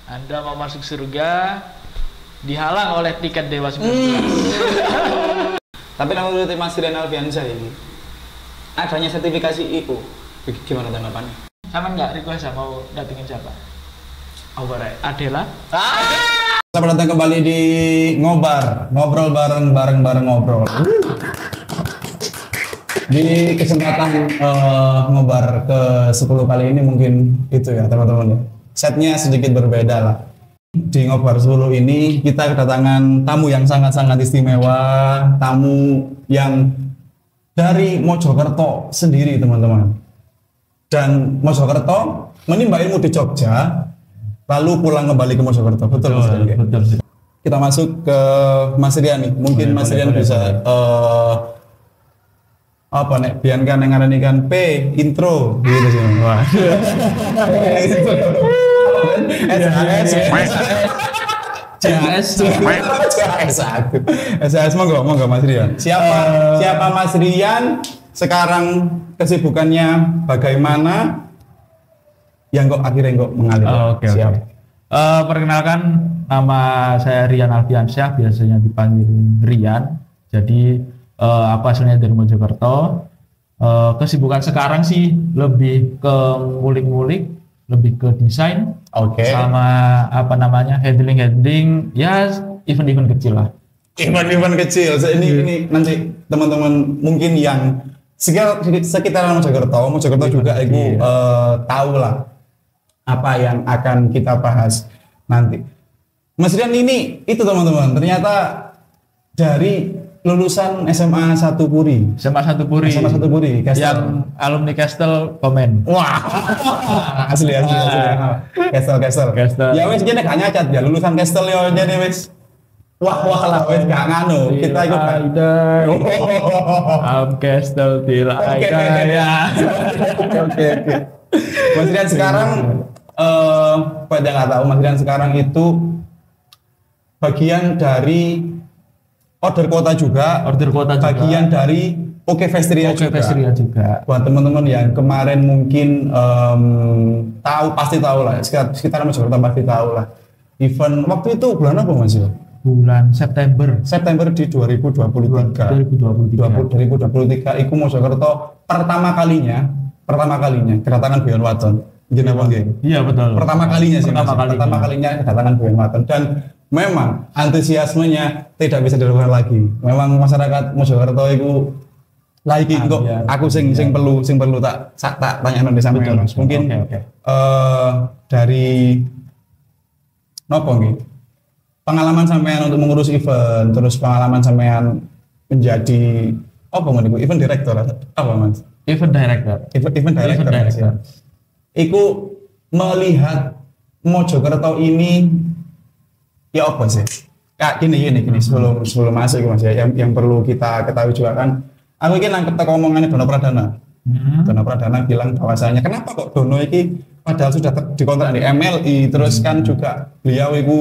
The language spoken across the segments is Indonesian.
Anda mau masuk surga dihalang oleh tiket Dewa 19. Tapi menurut Mas Rian Alfiansyah ini adanya sertifikasi itu gimana tanggapannya? Sama nggak request mau datengin siapa? Override. Adela. Selamat datang kembali di ngobrol bareng ngobrol. Di kesempatan ngobar ke 10 kali ini mungkin itu ya teman-teman ya. Setnya sedikit berbeda lah. Di ngobar 10 ini kita kedatangan tamu yang sangat-sangat istimewa, tamu yang dari Mojokerto sendiri teman-teman. Dan Mojokerto menimba ilmu di Jogja, lalu pulang kembali ke Mojokerto. Betul. Kita masuk ke Mas Rian nih. Mungkin Mas Rian bisa apa nek biar kan yang kan P intro gitu sih. Wah. SAS monggo Mas Rian. Siapa Mas Rian? Sekarang kesibukannya bagaimana? Yang kok akhirnya mengalir. Oke. Perkenalkan, nama saya Rian Alfiansyah, biasanya dipanggil Rian. Jadi asalnya dari Mojokerto. Kesibukan sekarang sih lebih ke ngulik-ngulik, lebih ke desain, sama handling ya event-event kecil lah. Event-event kecil. Ini nanti teman-teman mungkin yang sekitaran Mojokerto juga ibu tahu lah apa yang akan kita bahas nanti. Mas Rian ini itu teman-teman, ternyata dari lulusan SMA 1 Puri. SMA 1 Puri. Yang alumni Castle komen. Wah. asli. Castle. Ya wes jane gak nyacat ya lulusan Castle yo jane wes. Wah lah wes gak nganu. Kita ikut Castle till I die. Oke. Mas Rian sekarang pada nggak tahu Mas Rian sekarang itu bagian dari order kota juga, bagian dari Oke Festria juga. Buat teman-teman yang kemarin mungkin pasti tahu lah, sekitar Mojokerto pasti tahu lah. Event waktu itu bulan apa Mas? Bulan September di 2023. Iku Mojokerto pertama kalinya kedatangan Beyond Waton. Iya betul. Pertama kalinya kedatangan Beyond Waton dan memang antusiasmenya tidak bisa dilakukan lagi. Memang masyarakat Mojokerto itu lagi kok. Aku sing perlu tak tanya nanti sampean. Mungkin dari nopo nggih? Pengalaman sampean untuk mengurus event, terus pengalaman sampean menjadi event director apa Mas? Event director. Iku melihat Mojokerto ini ya apa sih? Kak gini sebelum masuk Mas ya, yang perlu kita ketahui juga kan. Aku ini nangkep teko omongannya Dono Pradana. Dono Pradana bilang bahwasanya kenapa kok Dono ini padahal sudah dikontrak di MLI, terus kan juga beliau itu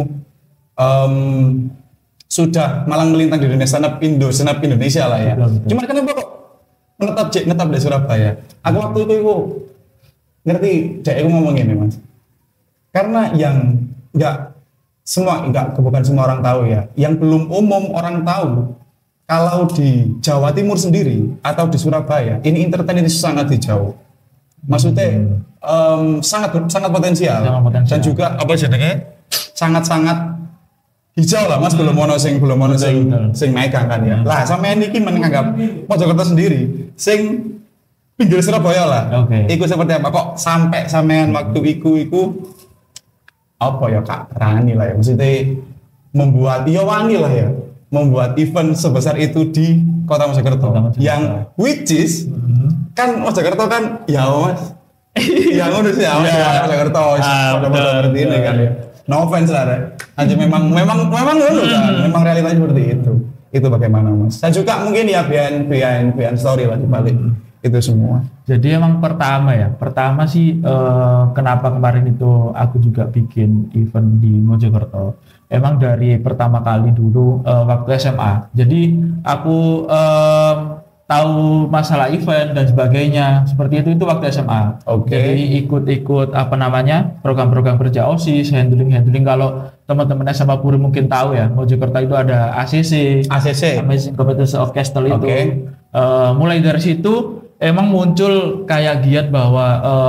sudah malang melintang di dunia stand up Indonesia lah ya. Cuman kenapa kok menetap di Surabaya? Aku waktu itu ngerti dia ngomong ini Mas. Karena yang bukan semua orang tahu ya. Yang belum umum orang tahu kalau di Jawa Timur sendiri atau di Surabaya ini entertain ini sangat hijau. Maksudnya sangat potensial. Dan juga sangat hijau lah Mas, belum ono sing megang kan ya. Lah sampean iki menganggap Mojokerto sendiri sing pinggir Surabaya lah. Iku seperti apa kok sampai sampean waktu iku apa ya Kak berani lah ya, maksudnya membuat membuat event sebesar itu di kota Mojokerto yang which is kan Mojokerto kan ya Mas yang udah sih Mojokerto seperti ini kan ya, no offense lah aja memang dulu kan memang realitanya seperti itu bagaimana Mas, dan juga mungkin ya behind story lah dibalik itu semua. Jadi emang pertama sih kenapa kemarin itu aku juga bikin event di Mojokerto. Emang dari pertama kali dulu waktu SMA. Jadi aku tahu masalah event dan sebagainya seperti itu waktu SMA. Oke. Jadi ikut-ikut apa namanya program-program kerja OSIS, handling kalau teman-teman SMA Puri mungkin tahu ya, Mojokerto itu ada ACC, Amazing Competition of Castle itu. Oke. Mulai dari situ emang muncul kayak giat bahwa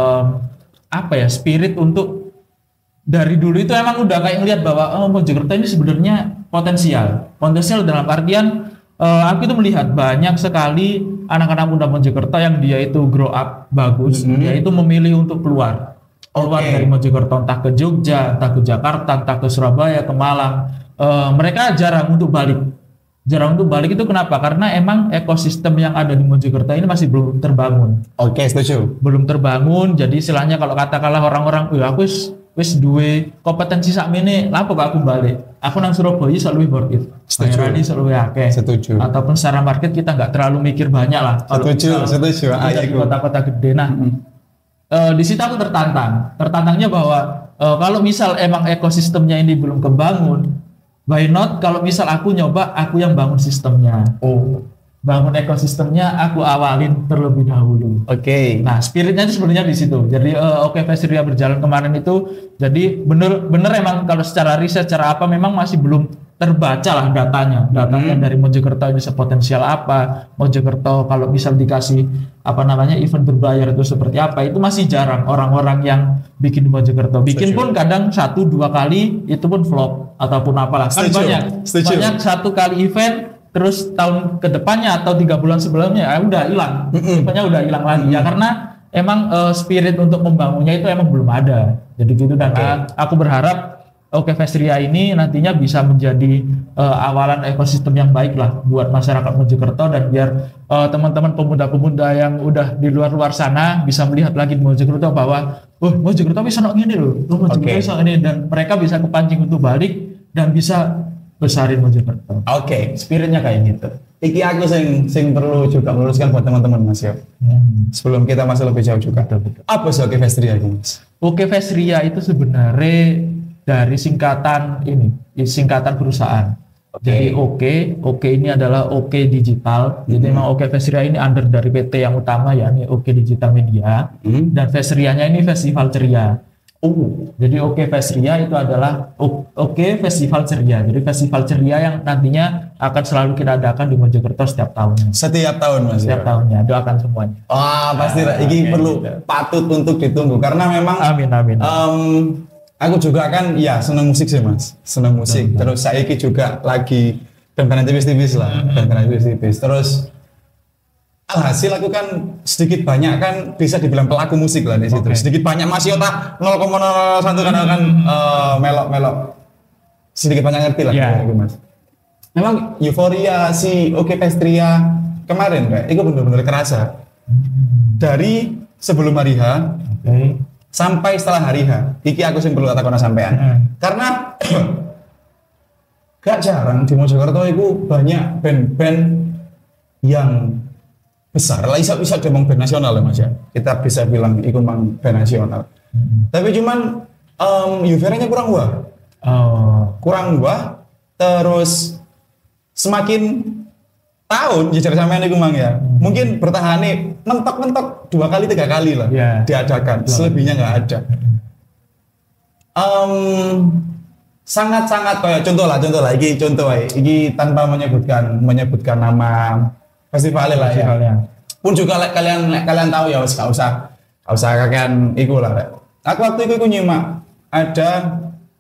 apa ya, spirit untuk dari dulu itu emang udah kayak ngeliat bahwa Mojokerto ini sebenarnya potensial dalam artian aku itu melihat banyak sekali anak-anak muda Mojokerto yang dia itu grow up bagus, dia itu memilih untuk keluar dari Mojokerto, entah ke Jogja, entah ke Jakarta, entah ke Surabaya, ke Malang. Mereka jarang untuk balik. Itu kenapa? Karena emang ekosistem yang ada di Mojokerto ini masih belum terbangun. Oke, setuju. Belum terbangun, jadi istilahnya kalau katakanlah orang-orang, aku wis duwe kompetensi sakmene, lapo kok aku balik. Aku nang Surabaya selalu worth it. Bayarane selalu akeh. Setuju. Ataupun secara market kita nggak terlalu mikir banyak lah. Setuju. Di kota-kota gede. Nah, di situ aku tertantangnya bahwa kalau misal emang ekosistemnya ini belum kebangun, why not kalau misal aku nyoba, aku yang bangun sistemnya. Bangun ekosistemnya, aku awalin terlebih dahulu. Oke. Nah, spiritnya itu sebenarnya di situ. Jadi Festiria berjalan kemarin itu, jadi bener emang kalau secara riset, secara apa memang masih belum terbaca lah datanya dari Mojokerto ini sepotensial apa, Mojokerto kalau misal dikasih apa namanya event berbayar itu seperti apa, itu masih jarang orang-orang yang bikin di Mojokerto. Bikin pun kadang 1-2 kali itu pun flop ataupun apalah. Kan banyak 1 kali event terus tahun kedepannya atau 3 bulan sebelumnya udah hilang, eventnya udah hilang lagi ya, karena emang spirit untuk membangunnya itu emang belum ada. Jadi gitu, dan aku berharap Festiria ini nantinya bisa menjadi awalan ekosistem yang baik lah buat masyarakat Mojokerto, dan biar teman-teman pemuda-pemuda yang udah di luar sana bisa melihat lagi di Mojokerto bahwa Mojokerto bisa ngene loh, Mojokerto bisa ini, dan mereka bisa kepancing untuk balik dan bisa besarin Mojokerto. Spiritnya kayak gitu. Iki aku sing perlu juga meluruskan buat teman-teman Mas ya. Sebelum kita masuk lebih jauh juga. Betul. Apa sih Festiria itu, Mas? Festiria itu sebenarnya dari singkatan perusahaan. Jadi Oke ini adalah Oke Digital. Jadi memang Festiria ini under dari PT yang utama ya, ini Oke Digital Media. Dan Festerianya ini Festival Ceria. Jadi Festiria itu adalah Festival Ceria. Jadi Festival Ceria yang nantinya akan selalu kita adakan di Mojokerto setiap tahunnya. Setiap tahun, Mas. Setiap tahunnya, doakan semuanya. Pasti ini perlu patut untuk ditunggu karena memang amin. Aku juga kan ya senang musik sih, Mas. Senang musik. Terus saya juga lagi dan tipis-tipis lah, Terus alhasil aku kan sedikit banyak kan bisa dibilang pelaku musik lah di situ. Sedikit banyak masih otak 0,01 kan melok sedikit banyak ngerti lah gitu, Mas. Memang euforia si Festiria kemarin kayak itu benar-benar kerasa. Dari sebelum hari H sampai setelah hari H. Iki aku sing perlu katakan sampean. Karena gak jarang di Mojokerto itu banyak band-band yang besar lah, bisa demong band nasional ya Mas ya. Kita bisa bilang itu memang band nasional. Tapi cuman euforianya kurang wah. Terus semakin tahun jujur sampean iku mang ya. Mungkin bertahan nih mentok-mentok 2 kali 3 kali lah diadakan. Selebihnya nggak ada. Sangat-sangat kayak contoh lah ini tanpa menyebutkan nama festival lah ya. Pun juga kalian tahu ya, gak usah kalian iku lah. Aku waktu itu nyimak ada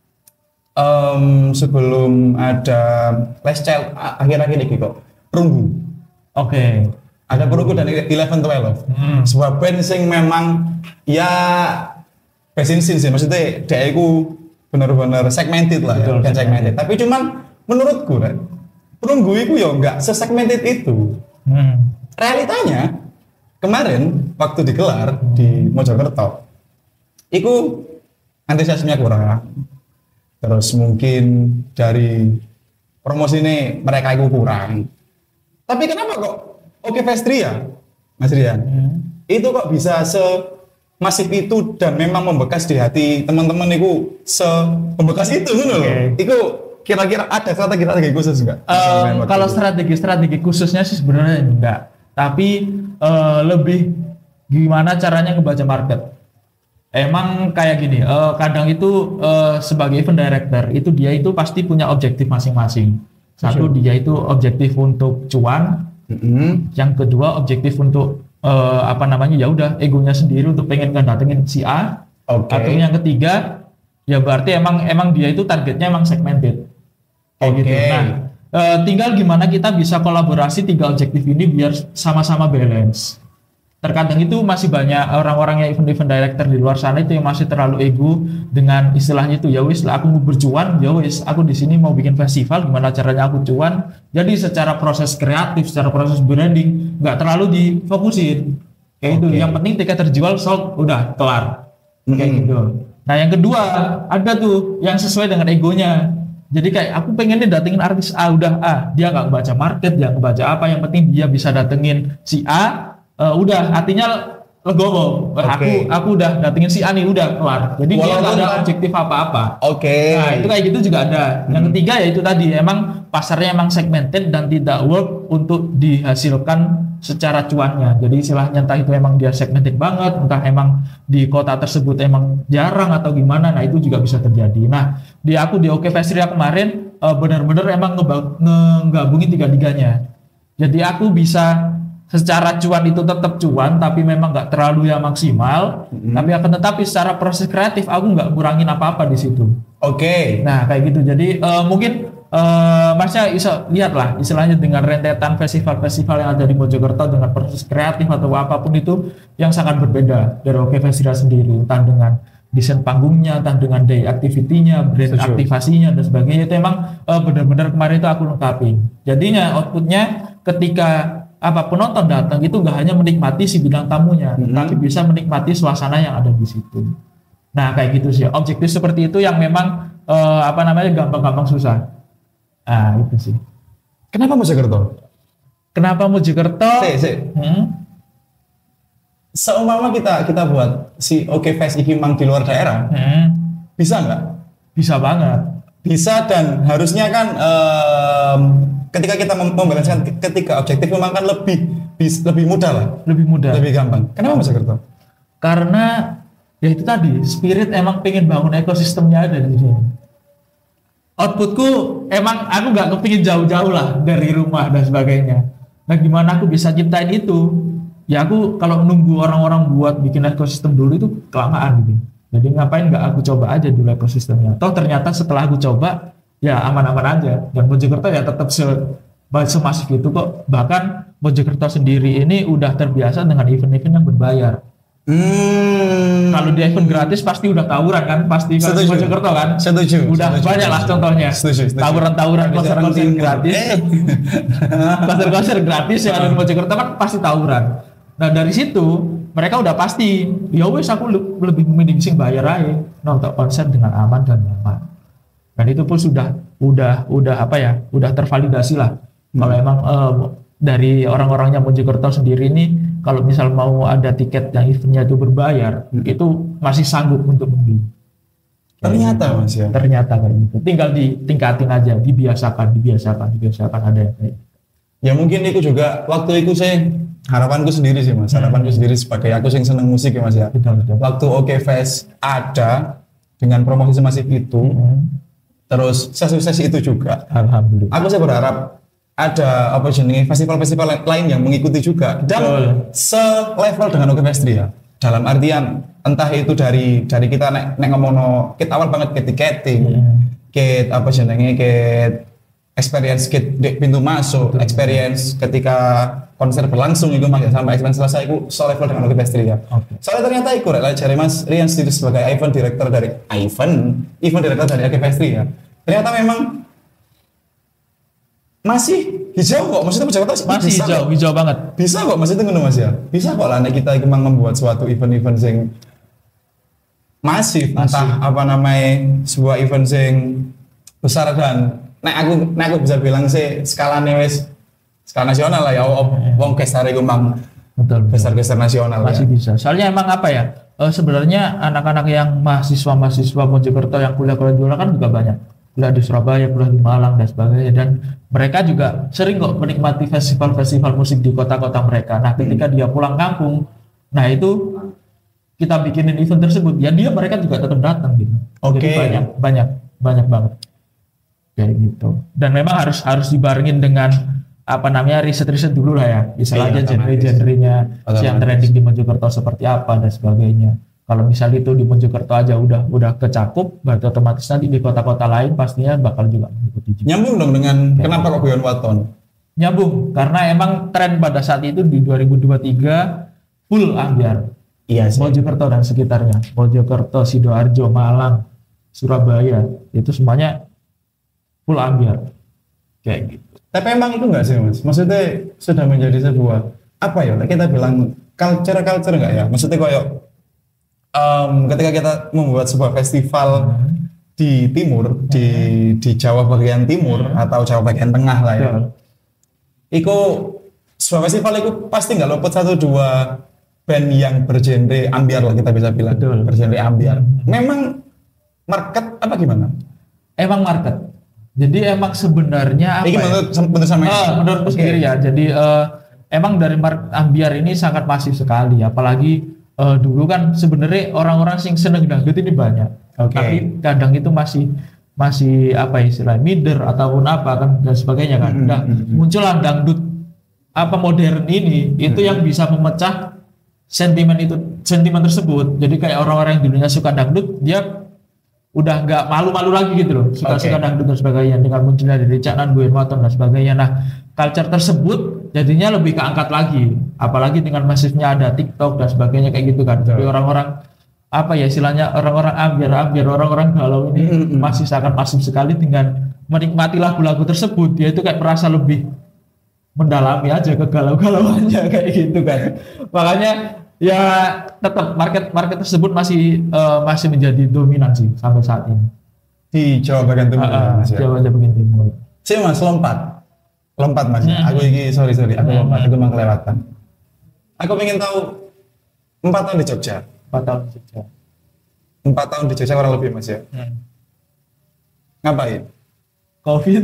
sebelum ada Last Child akhir-akhir ini kok Perunggu. Ada Perunggu dan 11-12. Sebuah band sing memang ya besinsin sih, maksudnya dia itu benar-benar segmented lah. Betul, ya, segmented. Tapi cuman menurutku Perunggu itu ya enggak sesegmented itu. Realitanya kemarin waktu digelar di Mojokerto itu antusiasmenya kurang, terus mungkin dari promosi ini mereka itu kurang. Tapi kenapa kok Festiria, Mas Rian, itu kok bisa semasif itu dan memang membekas di hati teman-teman itu membekas itu loh. Itu kira-kira ada strategi khusus nggak? Kalau strategi khususnya sih sebenarnya enggak. tapi lebih gimana caranya ngebaca market. Emang kayak gini, kadang itu sebagai event director itu dia itu pasti punya objektif masing-masing. Satu, dia itu objektif untuk cuan, yang kedua objektif untuk ya udah egonya sendiri untuk pengen datengin si A. Atau yang ketiga ya berarti emang dia itu targetnya emang segmented kayak gitu. Nah tinggal gimana kita bisa kolaborasi tiga objektif ini biar sama-sama balance. Terkadang itu masih banyak orang-orang yang event director di luar sana itu yang masih terlalu ego dengan istilahnya itu ya wis lah aku mau bercuan, ya wis aku di sini mau bikin festival, gimana caranya aku cuan. Jadi secara proses kreatif, secara proses branding nggak terlalu difokusin kayak itu. Yang penting tiket terjual sold udah kelar kayak gitu. Nah yang kedua ada tuh yang sesuai dengan egonya. Jadi kayak aku pengen nih datengin artis A, udah dia nggak baca market, dia nggak baca apa, yang penting dia bisa datengin si A. Udah artinya legowo. Aku udah datengin si A nih, udah kelar. Jadi dia nggak ada objektif apa-apa. Nah itu kayak gitu juga ada. Yang ketiga ya itu tadi emang pasarnya emang segmented dan tidak work untuk dihasilkan secara cuannya. Jadi istilahnya entah itu emang dia segmented banget, entah emang di kota tersebut emang jarang atau gimana. Nah itu juga bisa terjadi. Nah di OK Festival kemarin benar-benar emang ngegabungin tiga-tiganya. Jadi aku bisa secara cuan itu tetap cuan, tapi memang nggak terlalu yang maksimal. Tapi akan tetapi secara proses kreatif aku nggak kurangin apa-apa di situ. Nah kayak gitu. Jadi mungkin Masnya bisa lihat lah istilahnya dengan rentetan festival-festival yang ada di Mojokerto dengan proses kreatif atau apapun itu yang sangat berbeda dari OK Festival sendiri, entah dengan desain panggungnya, entah dengan day activity-nya, brand aktivasinya dan sebagainya. Itu emang benar-benar kemarin itu aku lengkapi. Jadinya outputnya ketika penonton datang itu nggak hanya menikmati si bidang tamunya, tapi bisa menikmati suasana yang ada di situ. Nah kayak gitu sih. Objektif seperti itu yang memang gampang-gampang susah. Nah itu sih. Kenapa Mojokerto? Seumpama kita buat si OK Fest ini memang di luar daerah, bisa nggak? Bisa banget. Bisa, dan harusnya kan ketika kita membalaskan ketika objektif memang kan lebih mudah lah, lebih gampang. Kenapa Mojokerto? Karena ya itu tadi spirit emang pengen bangun ekosistemnya ada di sini. Outputku emang aku nggak kepingin jauh-jauh lah dari rumah dan sebagainya. Nah gimana aku bisa ciptain itu? Ya aku kalau nunggu orang-orang buat bikin ekosistem dulu itu kelamaan gitu. Jadi ngapain nggak aku coba aja dulu ekosistemnya. Toh ternyata setelah aku coba ya aman-aman aja. Dan Mojokerto ya tetap semasif itu kok. Bahkan Mojokerto sendiri ini udah terbiasa dengan event-event yang berbayar. Kalau di event gratis pasti udah tawuran kan, pasti kalau di Mojokerto kan. Udah banyak lah contohnya. Tawuran konser gratis. Konser gratis yang ada di Mojokerto kan pasti tawuran. Nah dari situ mereka udah pasti, ya wes aku lebih memilih sing bayar aja nonton konser dengan aman dan nyaman. Dan itu pun udah tervalidasi lah. Kalau emang dari orang-orangnya Mojokerto sendiri ini, kalau misal mau ada tiket yang eventnya itu berbayar, itu masih sanggup untuk membeli. Ternyata Mas ya. Ternyata kayak gitu. Tinggal ditingkatin aja, dibiasakan ada yang kayak. Ya mungkin itu juga waktu itu saya harapanku sendiri sih Mas, harapanku sendiri sebagai aku yang seneng musik ya Mas ya. Betul. Waktu OK Fest ada dengan promosi semasif itu, terus sukses itu juga. Alhamdulillah. Aku saya berharap ada festival-festival lain yang mengikuti juga dan selevel dengan OK Fest ya. Dalam artian entah itu dari kita nek ngomongno kita awal banget ke tiketing, ke experience di pintu masuk, experience ketika konser berlangsung itu sampai experience selesai itu selevel dengan OK Fest ya. Soalnya ternyata itu cari Mas Rian sendiri sebagai event director dari OK Fest ya. Ternyata memang masih hijau kok, maksudnya Mojokerto masih hijau banget. Bisa kok, maksudnya ngono Mas ya. Bisa kok lah kita memang membuat suatu event-event yang masif, entah sebuah event yang besar dan aku bisa bilang sih skala nasional lah ya. Wong kesare ku mang besar-besar nasional masih ya. Bisa. Soalnya emang sebenarnya anak-anak yang mahasiswa Mojokerto yang kuliah di luar kan juga banyak. kuliah di Surabaya, kuliah di Malang dan sebagainya, dan mereka juga sering kok menikmati festival-festival musik di kota-kota mereka. Nah ketika dia pulang kampung, nah itu kita bikinin event tersebut, ya mereka juga tetap datang gitu. Oke. Jadi banyak banget kayak gitu. Dan memang harus dibarengin dengan apa namanya riset dulu lah ya, misalnya Iya, genre-genrenya yang trending di Mojokerto seperti apa dan sebagainya. Kalau misal itu di Mojokerto aja udah kecakup, berarti otomatis nanti di kota-kota lain pastinya bakal juga mengikuti juga. Nyambung dong dengan kenapa kok Guyon Waton? Nyambung, karena emang tren pada saat itu di 2023 full ambiar. Iya sih. Mojokerto dan sekitarnya, Mojokerto, Sidoarjo, Malang, Surabaya, itu semuanya full ambiar. Kayak gitu. Tapi emang itu enggak sih Mas? Maksudnya sudah menjadi sebuah apa ya? Kita bilang culture enggak ya? Maksudnya kayak ketika kita membuat sebuah festival di timur, di Jawa bagian timur atau Jawa bagian tengah lah ya. Iku sebuah festival itu pasti nggak luput 1-2 band yang bergenre ambiar lah kita bisa bilang. Betul. Bergenre ambiar. Memang market apa gimana? Emang market. Jadi emang sebenarnya apa Ini menurut sama menurutku sendiri ya. Jadi emang dari market ambiar ini sangat masif sekali, apalagi dulu kan sebenarnya orang-orang sing seneng dangdut ini banyak, tapi kadang itu masih apa istilahnya minder ataupun apa kan dan sebagainya kan. Nah muncullah dangdut apa modern ini itu yang bisa memecah sentimen tersebut. Jadi kayak orang-orang yang dulunya suka dangdut dia udah nggak malu-malu lagi gitu loh, suka dangdut dan sebagainya, dengan munculnya dari Cak Nan, Guyon Waton dan sebagainya. Nah culture tersebut jadinya lebih keangkat lagi, apalagi dengan masifnya ada TikTok dan sebagainya kayak gitu kan. Jadi orang-orang apa ya istilahnya, orang-orang ambiar, orang-orang galau ini masih sangat masif sekali dengan menikmati lagu-lagu tersebut. Dia itu kayak merasa lebih mendalami aja kegalau-galauannya kayak gitu kan. Makanya ya tetap market tersebut masih menjadi dominan sih sampai saat ini di Jawa bagian timur. Jawa bagian timur. Sih Mas, lompat Mas. Aku ini sorry aku lompat, aku memang kelewatan. Aku ingin tahu 4 tahun di Jogja. 4 tahun di Jogja. 4 tahun di Jogja kurang lebih Mas ya. Ngapain? Covid.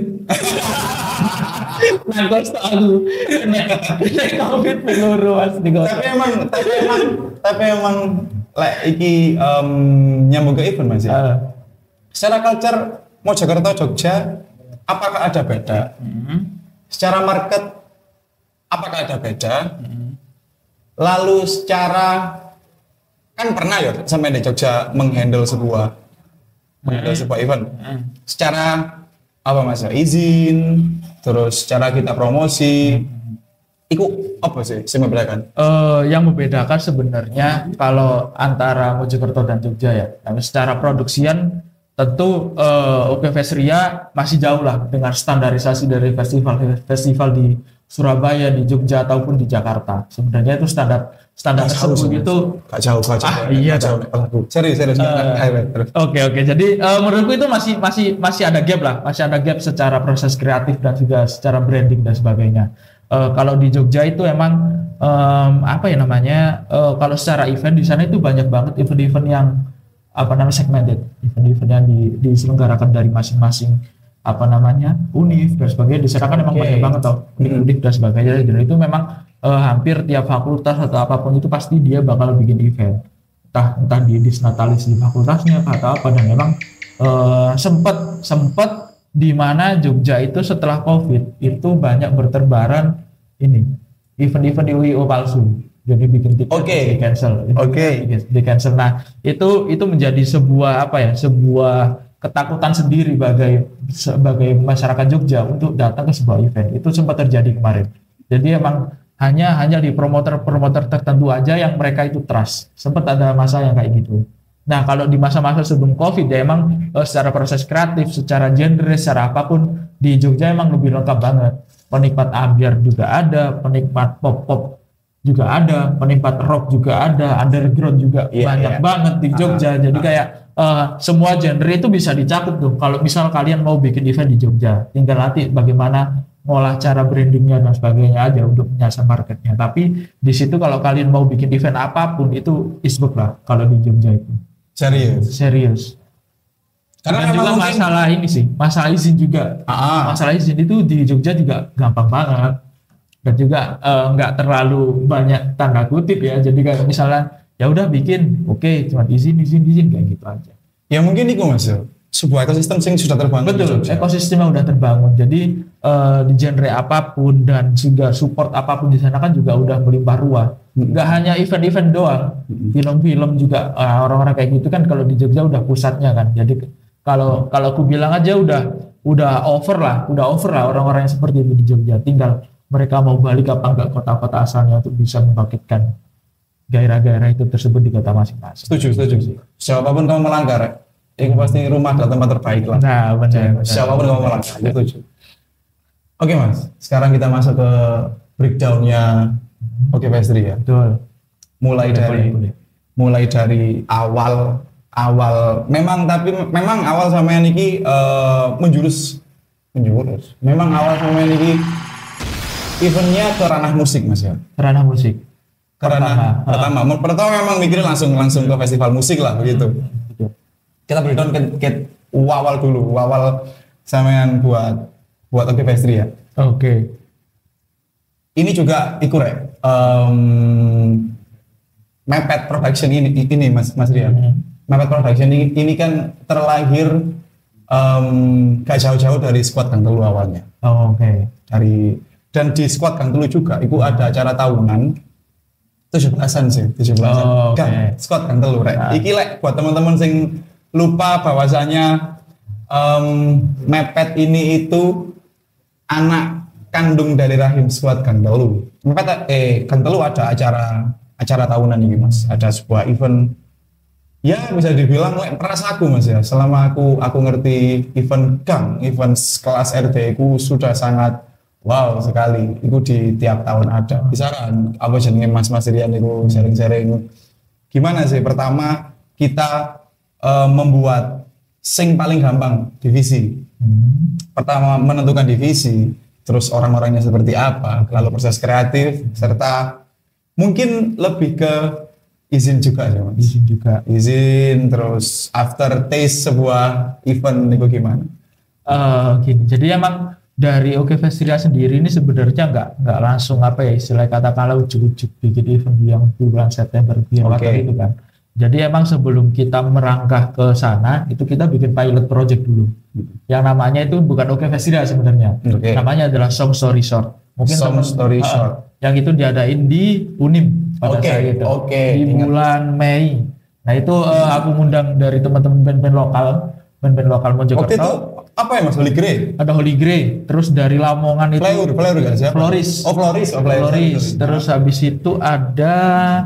Nangkos aku. Covid peluru Mas di kota. Tapi emang iki nyambung ke event Mas ya. Secara culture Mojokerto Jogja apakah ada beda? Secara market apakah ada beda? Lalu secara kan pernah ya sampai di Jogja menghandle sebuah event. Secara apa Mas ya? Izin, terus secara kita promosi. Iku apa sih yang membedakan? Yang membedakan sebenarnya kalau antara Mojokerto dan Jogja ya. Nah, secara produksian tentu Festria masih jauh lah dengan standarisasi dari festival di Surabaya, di Jogja ataupun di Jakarta. Sebenarnya itu standar tersebut itu gak jauh. Iya jauh. Serius. Oke. Jadi menurutku itu masih ada gap lah, masih ada gap secara proses kreatif dan juga secara branding dan sebagainya. Kalau di Jogja itu emang apa ya namanya? Kalau secara event di sana itu banyak banget event-event yang apa namanya segmented, event-event yang diselenggarakan dari masing-masing apa namanya univ dan sebagainya. Di sana kan emang banyak banget tau univ dan sebagainya. Dan itu memang hampir tiap fakultas atau apapun itu pasti dia bakal bikin event, entah di disnatalis di fakultasnya atau apa. Dan memang sempat di mana Jogja itu setelah COVID itu banyak berterbaran ini event-event di UIO palsu. Jadi bikin tiket di cancel. Nah itu menjadi sebuah sebuah ketakutan sendiri sebagai masyarakat Jogja untuk datang ke sebuah event. Itu sempat terjadi kemarin. Jadi emang hanya di promotor tertentu aja yang mereka itu trust. Sempat ada masa yang kayak gitu. Nah kalau di masa-masa sebelum COVID ya emang secara proses kreatif, secara genre, secara apapun di Jogja emang lebih lengkap banget. Penikmat ambiar juga ada, penikmat pop juga ada, penikmat rock juga ada, underground juga banyak banget di Jogja. Jadi kayak semua genre itu bisa dicakup tuh. Kalau misal kalian mau bikin event di Jogja, tinggal nanti bagaimana ngolah cara brandingnya dan sebagainya aja untuk menyasar marketnya. Tapi di situ kalau kalian mau bikin event apapun itu isbuk lah kalau di Jogja itu. Serius. Karena Dan juga memang mungkin masalah ini sih, masalah izin juga. Masalah izin itu di Jogja juga gampang banget. Dan juga nggak terlalu banyak tanda kutip ya. Jadi kayak misalnya ya udah bikin, oke, cuma izin kayak gitu aja. ya mungkin itu Mas. Sebuah ekosistem yang sudah terbangun. Betul, ekosistemnya udah terbangun. Jadi di genre apapun dan juga support apapun di sana kan juga udah melimpah ruah. Nggak hanya event-event doang, film-film juga orang-orang kayak gitu kan kalau di Jogja udah pusatnya kan. Jadi kalau aku bilang aja udah over lah orang-orang yang seperti itu di Jogja. Tinggal mereka mau balik apa enggak kota-kota asalnya untuk bisa membangkitkan gairah-gairah itu tersebut di kota masing-masing. Setuju. Siapapun kamu melanggar, itu pasti rumah adalah tempat terbaik lah. Nah, benar. Siapapun kamu melanggar, setuju. Oke Mas, sekarang kita masuk ke breakdownnya Oke Pastry ya. Betul. Mulai dari awal memang awal sama Niki menjurus. Memang awal sama Niki eventnya ke ranah musik Mas ya. Ranah musik. Pertama memang mikir langsung ke festival musik lah begitu. Kita breakdown ke awal dulu, awal sampean buat Oke Pastry ya. Oke. Ini juga ikut Mepet Production ini Mas Rian. Mepet Production ini kan terlahir gak jauh-jauh dari Squad Gang Telu awalnya. Oke. Dan di Squad Gang Telu juga itu ada acara tahunan 17-an sih, 17-an. Gang Squad Gang Telu rek. Iki lek buat teman-teman sing lupa bahwasanya Mepet ini itu anak kandung dari rahim Squad Gang Telu. Gang Telu ada acara tahunan ini Mas. Ada sebuah event ya bisa dibilang merasa aku Mas ya. Selama aku ngerti event kelas RT ku sudah sangat wow sekali. Itu di tiap tahun ada. Bisa kan apa jenenge Mas Rian itu sharing-sharing gimana sih pertama kita membuat sing paling gampang divisi. Pertama menentukan divisi, terus orang-orangnya seperti apa, lalu proses kreatif, serta mungkin lebih ke izin juga ya Mas. Izin, terus after taste sebuah event itu gimana? Gini, jadi emang dari Oke Festival sendiri ini sebenarnya nggak langsung istilah katakanlah ujuk-ujuk bikin event yang bulan September biar itu kan. Jadi emang sebelum kita merangkah ke sana itu kita bikin pilot project dulu. Yang namanya itu bukan Oke Festival sebenarnya. Namanya adalah Song Story Short. Mungkin Story Short. Yang itu diadain di Unim pada saat itu. Di bulan Mei. Nah itu aku ngundang dari teman-teman band-band lokal Mojokerto. Waktu itu apa ya Mas? Holy Grey? Ada Holy Grey. Terus dari Lamongan itu Fleur kan siapa? Floris. Terus habis itu ada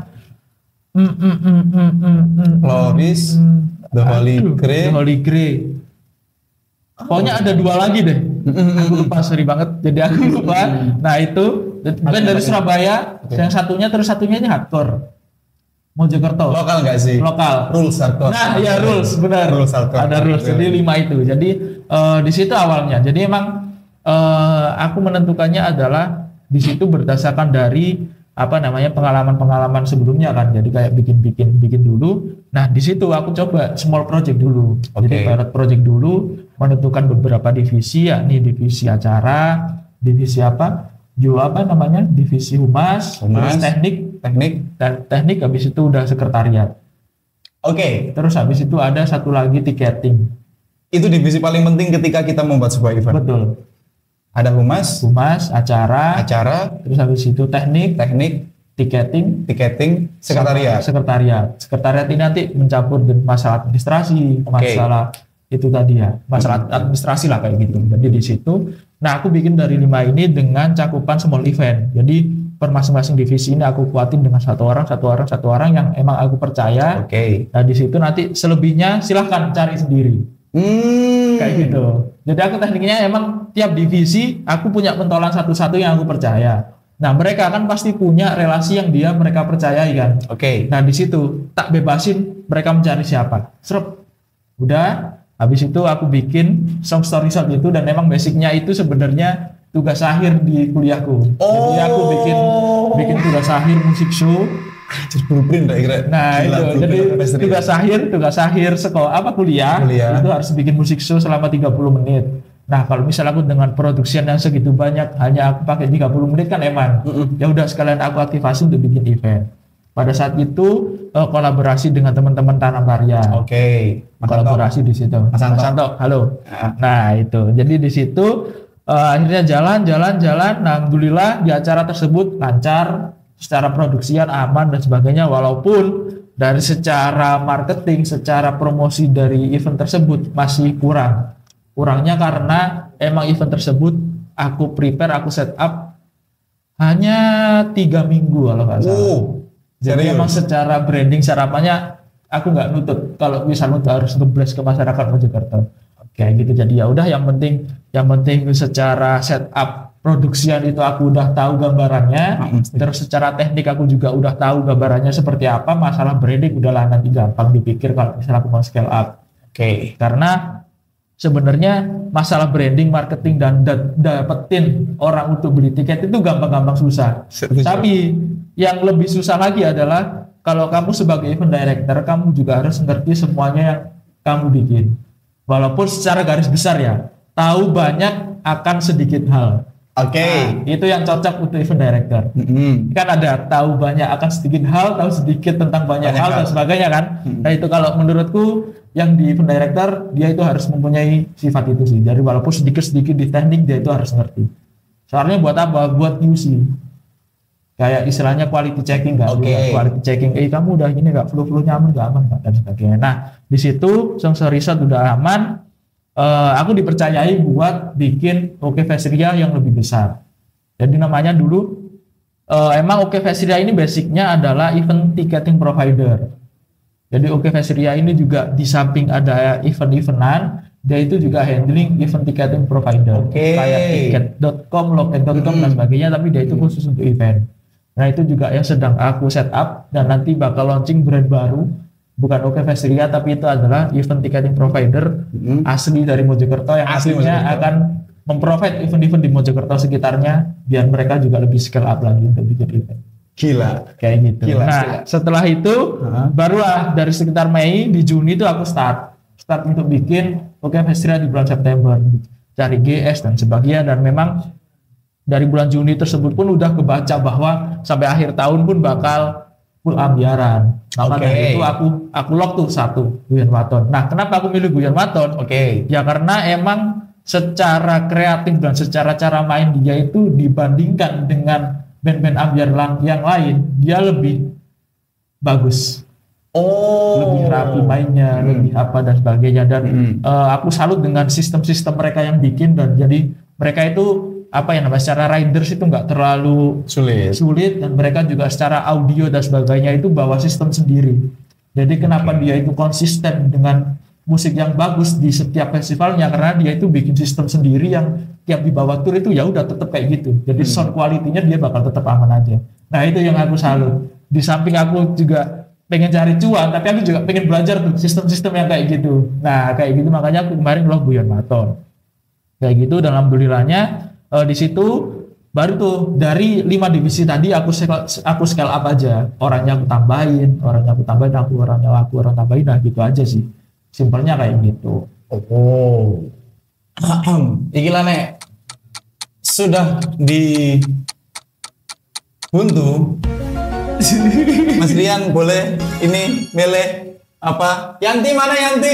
Floris, The Holy Grey. Pokoknya ada dua lagi deh. Aku lupa, sorry banget. Jadi aku lupa. Nah itu band dari Surabaya. Yang satunya ini hardcore. Mojokerto. Lokal nggak sih? Lokal. Rules hardcore. Nah ya Rules, benar. Rules hardcore. Ada Rules. Jadi 5 itu. Jadi di situ awalnya. Jadi emang aku menentukannya adalah di situ berdasarkan dari pengalaman sebelumnya kan. Jadi kayak bikin dulu. Nah di situ aku coba small project dulu. Jadi pilot project dulu, menentukan beberapa divisi, yakni divisi acara, divisi divisi humas, terus teknik, habis itu udah sekretariat. Terus habis itu ada satu lagi tiketing. Itu divisi paling penting ketika kita membuat sebuah event. Betul. Ada humas, acara, terus habis itu teknik, tiketing, sekretariat ini nanti mencampur masalah administrasi, masalah itu tadi ya, masalah administrasi lah kayak gitu. Jadi di situ, nah aku bikin dari 5 ini dengan cakupan small event. Jadi per masing-masing divisi ini aku kuatin dengan satu orang yang emang aku percaya. Nah di situ nanti selebihnya silahkan cari sendiri. Kayak gitu. Jadi aku tekniknya emang tiap divisi aku punya pentolan satu-satu yang aku percaya. Nah mereka kan pasti punya relasi yang mereka percayai kan. Nah di situ tak bebasin mereka mencari siapa. Udah. Habis itu aku bikin Song Story Short itu, dan memang basicnya itu sebenarnya tugas akhir di kuliahku. Jadi aku bikin tugas akhir musik show Jadi blueprint tak kira. Nah Gila, itu blueprint jadi Orkes Ria. tugas akhir sekolah kuliah itu harus bikin musik show selama 30 menit. Nah kalau misal aku dengan produksian yang segitu banyak hanya aku pakai 30 menit kan eman. Ya udah sekalian aku aktivasi untuk bikin event. Pada saat itu kolaborasi dengan teman-teman Tanam Karya. Oke. Kolaborasi di situ. Mas Santo, halo. Nah itu jadi di situ akhirnya jalan. Nah, alhamdulillah di acara tersebut lancar, secara produksian aman dan sebagainya. Walaupun dari secara marketing, secara promosi dari event tersebut masih kurang. Kurangnya karena emang event tersebut aku prepare, aku set up hanya 3 minggu kalau nggak salah. Jadi emang secara branding, secara apanya aku nggak nutut. Kalau misalnya harus nge-blast ke masyarakat Mojokerto. Kayak gitu. Jadi ya udah yang penting secara setup produksian itu aku udah tahu gambarannya. Terus secara teknik aku juga udah tahu gambarannya seperti apa. Masalah branding udahlah nanti gampang dipikir kalau misalnya aku mau scale up. Oke. Karena sebenarnya masalah branding, marketing dan dapetin orang untuk beli tiket itu gampang-gampang susah. Tapi yang lebih susah lagi adalah kalau kamu sebagai event director, kamu juga harus ngerti semuanya yang kamu bikin. Walaupun secara garis besar ya, tahu banyak akan sedikit hal. Nah, itu yang cocok untuk event director. Kan ada tahu banyak akan sedikit hal, tahu sedikit tentang banyak hal dan sebagainya kan. Nah itu kalau menurutku yang di event director dia itu harus mempunyai sifat itu sih. Jadi walaupun sedikit-sedikit di teknik dia itu harus ngerti. Soalnya buat apa? Buat QC. Kayak istilahnya quality checking kan. Quality checking. Kamu udah gini nggak? Flow nyaman nggak aman nggak dan sebagainya. Nah di situ Songso Riset udah aman. Aku dipercayai buat bikin OK Festiria yang lebih besar. Jadi namanya dulu emang OK Festiria ini basicnya adalah event ticketing provider. Jadi OK Festiria ini juga di samping ada event-eventan, dia itu juga handling event ticketing provider. Kayak tiket.com, loket.com dan sebagainya, tapi dia itu khusus untuk event. Nah itu juga yang sedang aku set up dan nanti bakal launching brand baru. Bukan OK Festiria tapi itu adalah event ticketing provider asli dari Mojokerto yang aslinya akan memprovide event-event di Mojokerto sekitarnya biar mereka juga lebih scale up lagi untuk bikin event. Gila. Kayak gitu. Nah setelah itu barulah dari sekitar Mei di Juni itu aku start untuk bikin OK Festiria di bulan September. Cari GS dan sebagainya dan memang dari bulan Juni tersebut pun udah kebaca bahwa sampai akhir tahun pun bakal full ambiaran. Maka dari itu aku lock tuh satu Guyon Waton. Nah, kenapa aku milih Guyon Waton? Ya karena emang secara kreatif dan secara cara main dia itu dibandingkan dengan band-band ambiar yang lain, dia lebih bagus. Lebih rapi mainnya, lebih apa dan sebagainya dan aku salut dengan sistem-sistem mereka yang bikin dan jadi mereka itu apa ya namanya secara riders itu nggak terlalu sulit dan mereka juga secara audio dan sebagainya itu bawa sistem sendiri. Jadi kenapa dia itu konsisten dengan musik yang bagus di setiap festivalnya karena dia itu bikin sistem sendiri yang tiap dibawa tour itu ya udah tetap kayak gitu. Jadi sound quality-nya dia bakal tetap aman aja. Nah itu yang aku salut. Di samping aku juga pengen cari cuan, tapi aku juga pengen belajar tuh sistem-sistem yang kayak gitu. Nah kayak gitu makanya aku kemarin loh Guyon Waton. Kayak gitu dan alhamdulillahnya di situ baru tuh dari 5 divisi tadi aku scale up aja. Orangnya aku tambahin, orang tambahin, nah gitu aja sih. Simpelnya kayak gitu. Iki lah nek sudah di buntu. Mas Rian boleh ini milih apa? Yanti mana Yanti?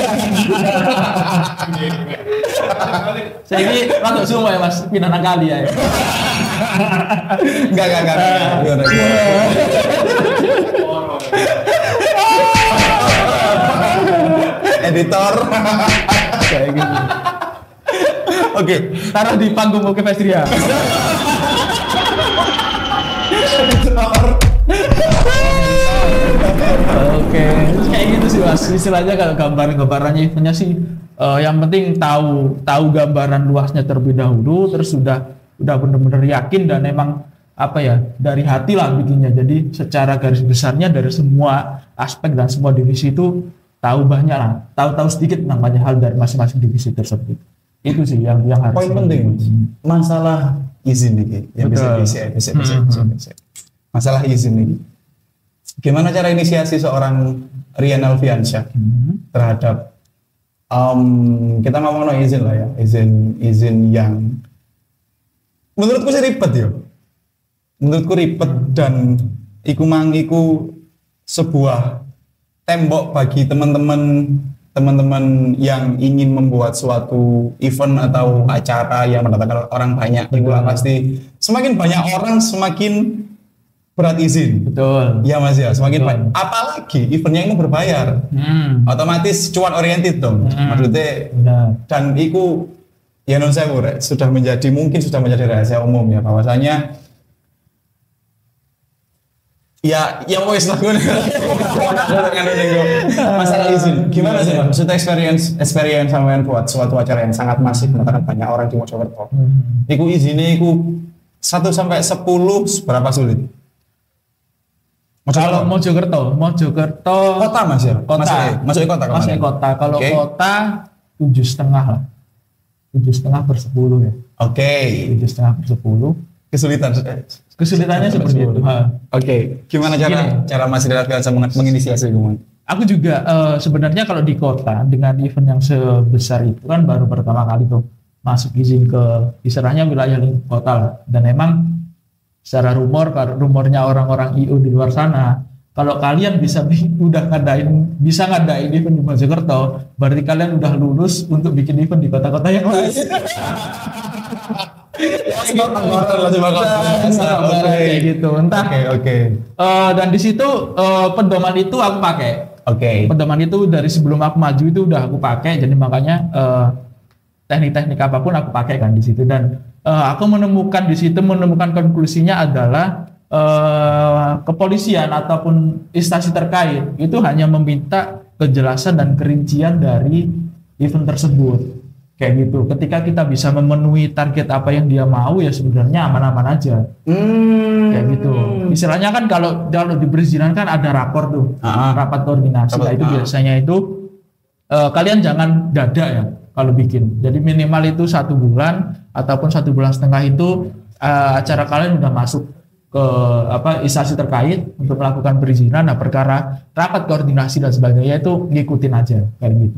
Saya ini langsung semua ya Mas, pindah kali ya. Enggak. Editor. Kayak gitu. Oke, taruh di panggung OK Festiria. Oke, kayak gitu sih Mas. Istilahnya kalau gambarannya eventnya sih yang penting tahu gambaran luasnya terlebih dahulu, terus udah benar-benar yakin dan emang apa ya dari hati lah bikinnya. Jadi secara garis besarnya dari semua aspek dan semua divisi itu tahu banyak lah, tahu sedikit namanya hal dari masing-masing divisi tersebut. Itu sih yang harus. Poin penting masalah izin nih, yang bisa. Masalah izin nih. Gimana cara inisiasi seorang Rian Alfiansyah terhadap kita ngomong izin lah ya, izin yang menurutku sih ribet ya. Menurutku ribet dan iku sebuah tembok bagi teman-teman yang ingin membuat suatu event atau acara yang mendatangkan orang banyak. Itu pasti semakin banyak orang semakin berat izin. Betul. Iya Mas ya, semakin banyak. Apalagi eventnya itu berbayar. Otomatis cuan oriented dong. Maksudnya dan itu ya non saya mungkin sudah menjadi rahasia umum ya bahwasanya ya wes lah masalah izin. Gimana sih Mas? Maksudnya experience sampean buat suatu acara yang sangat masif mendatangkan banyak orang di Mojokerto. Iku izinnya iku 1 sampai 10 berapa sulit? Kalau Mojokerto kota Mas ya? Kota. Masuk kota kemarin? Masuk kota. Kalau kota 7,5 lah. 7,5/10 ya. Oke. 7,5/10. Kesulitannya seperti itu. Oke. Gimana cara Mas Ridwan bisa menginisiasi itu? Aku juga sebenarnya kalau di kota dengan event yang sebesar itu kan baru pertama kali tuh masuk izin ke istilahnya wilayah lingkup kota lah. Dan emang secara rumornya orang-orang IO di luar sana, kalau kalian bisa ngadain event di Mojokerto, berarti kalian udah lulus untuk bikin event di kota-kota yang lain. Kayak gitu. Entah. Oke. Dan di situ pedoman itu aku pakai. Pedoman itu dari sebelum aku maju itu udah aku pakai. Jadi makanya teknik-teknik apapun aku pakai kan di situ. Dan aku menemukan konklusinya adalah kepolisian ataupun instansi terkait itu hanya meminta kejelasan dan kerincian dari event tersebut. Kayak gitu. Ketika kita bisa memenuhi target apa yang dia mau ya sebenarnya aman-aman aja. Kayak gitu. Istilahnya kan kalau di perizinan kan ada rapor tuh, rapat koordinasi. Nah, itu biasanya itu kalian jangan dada ya kalau bikin. Jadi minimal itu 1 bulan ataupun 1,5 bulan itu acara kalian udah masuk ke instansi terkait untuk melakukan perizinan. Nah, perkara rapat koordinasi dan sebagainya itu ngikutin aja kayak gitu.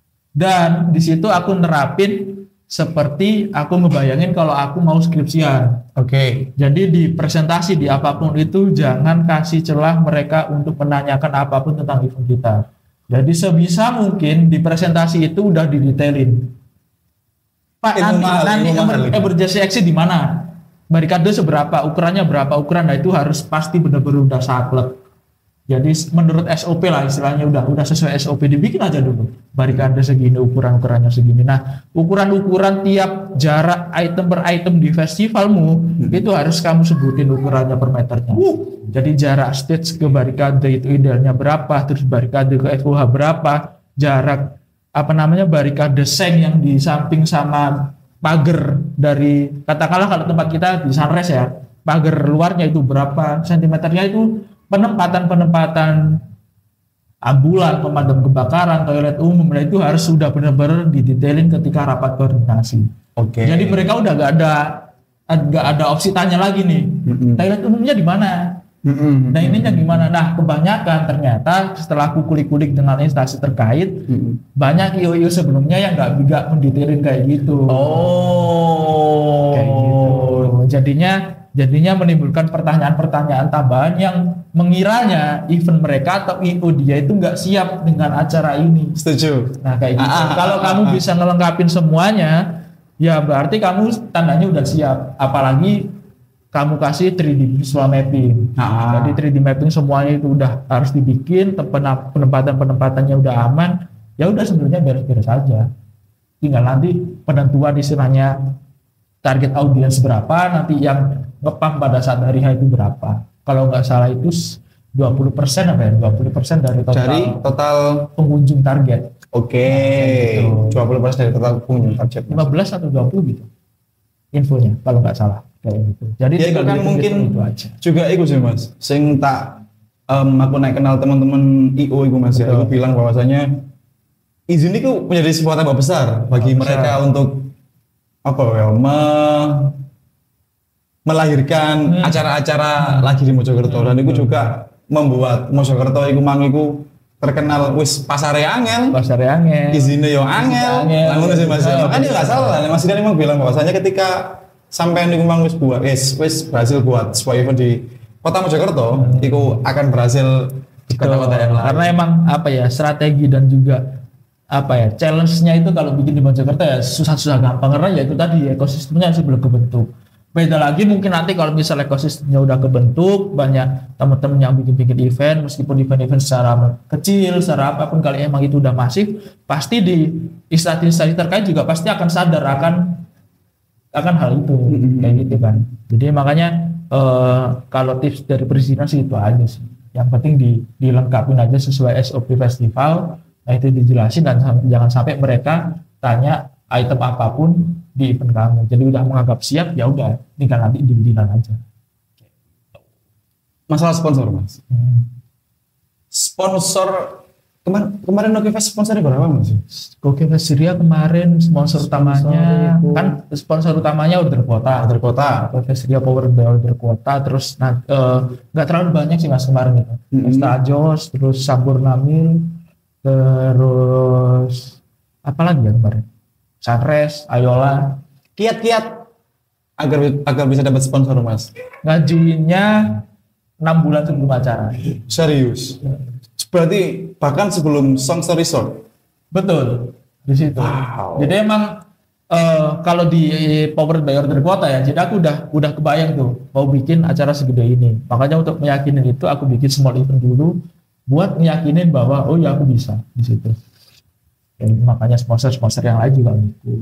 Dan di situ aku nerapin seperti aku ngebayangin kalau aku mau skripsian. Jadi di presentasi di apapun itu jangan kasih celah mereka untuk menanyakan apapun tentang event kita. Jadi sebisa mungkin di presentasi itu udah didetailin. Pak, nanti emergency exit di mana? Barikade seberapa? Ukurannya berapa ukuran? Nah itu harus pasti benar-benar udah saklek. Jadi menurut SOP lah istilahnya udah sesuai SOP, dibikin aja dulu. Barikade segini, ukurannya segini. Nah, ukuran tiap jarak item per item di festivalmu itu harus kamu sebutin ukurannya per meternya. Jadi jarak stage ke barikade itu idealnya berapa, terus barikade ke FOH berapa, jarak barikade seng yang di samping sama pagar dari katakanlah kalau tempat kita di Sunrise ya, pagar luarnya itu berapa sentimeternya itu. Penempatan ambulan, pemadam kebakaran, toilet umum, itu harus sudah benar-benar didetailin ketika rapat koordinasi. Jadi mereka udah gak ada opsi tanya lagi nih, toilet umumnya di mana? Nah ininya gimana? Nah kebanyakan ternyata setelah aku kulik-kulik dengan instansi terkait, banyak IO-IO sebelumnya yang gak mendetailin kayak gitu. Kayak gitu. Jadinya menimbulkan pertanyaan-pertanyaan tambahan yang mengiranya event mereka atau IO dia itu nggak siap dengan acara ini. Setuju. Nah kayak gitu. Kalau kamu bisa ngelengkapin semuanya, ya berarti kamu tandanya udah siap. Apalagi kamu kasih 3D visual mapping. Jadi 3D mapping semuanya itu udah harus dibikin, penempatannya udah aman. Ya udah sebenarnya beres-beres saja. Tinggal nanti penentuan istilahnya target audiens berapa, nanti yang ngepam pada saat hari H itu berapa. Kalau nggak salah itu 20% 20% dari total pengunjung target. 20% dari total pengunjung target. 15 atau 20 gitu. Infonya kalau nggak salah kayak gitu. Jadi ya, itu kan mungkin itu aja. Juga itu sih Mas. Sing tak aku naik kenal teman-teman IO itu Mas ya. Aku bilang bahwasanya izin itu menjadi sebuah tambah besar bagi mereka untuk melahirkan acara-acara lagi di Mojokerto. Dan itu juga membuat Mojokerto iku mang iku terkenal wis pasare angel, izinnya yo angel. Lah ngono sih Mas. Makanya enggak salah, Mas Rian memang bilang bahwasanya ketika sampean niku mang wis wis berhasil buat sebuah event di Kota Mojokerto, iku akan berhasil di kota-kota yang lain. Karena emang apa ya, strategi dan juga apa ya, challenge-nya itu kalau bikin di Mojokerto ya susah-susah gampang, karena ya itu tadi ekosistemnya masih belum kebentuk. Beda lagi mungkin nanti kalau misalnya ekosistemnya udah kebentuk, banyak teman-teman yang bikin event, meskipun event-event secara kecil, secara apapun, kalau emang itu udah masif, pasti di instansi terkait juga pasti akan sadar akan hal itu, kayak gitu kan. Jadi makanya kalau tips dari presiden sih itu aja sih. Yang penting dilengkapin aja sesuai SOP festival, nah itu dijelasin, dan jangan sampai mereka tanya item apapun di event kamu. Jadi udah menganggap siap, ya udah tinggal nanti deal-dealan aja. Masalah sponsor Mas. Sponsor kemarin Oke Fest sponsornya berapa Mas? Oke Fest Ria kemarin sponsor utamanya kan sponsor utamanya Order Kota. Oke Fest Ria power by Order Kota, terus nggak terlalu banyak sih Mas kemarin itu. Stajos, terus Sampurna Mil, terus apa lagi ya kemarin? Sunrise, Ayola, kiat-kiat agar bisa dapat sponsor Mas. Ngajuinnya 6 bulan sebelum acara. Serius? Berarti bahkan sebelum Song Story Resort. Betul, di situ. Wow. Jadi emang kalau di Power by Order Kota ya, jadi aku udah kebayang tuh mau bikin acara segede ini. Makanya untuk meyakinin itu aku bikin small event dulu buat meyakinin bahwa oh ya aku bisa di situ. Makanya sponsor yang lain juga ikut.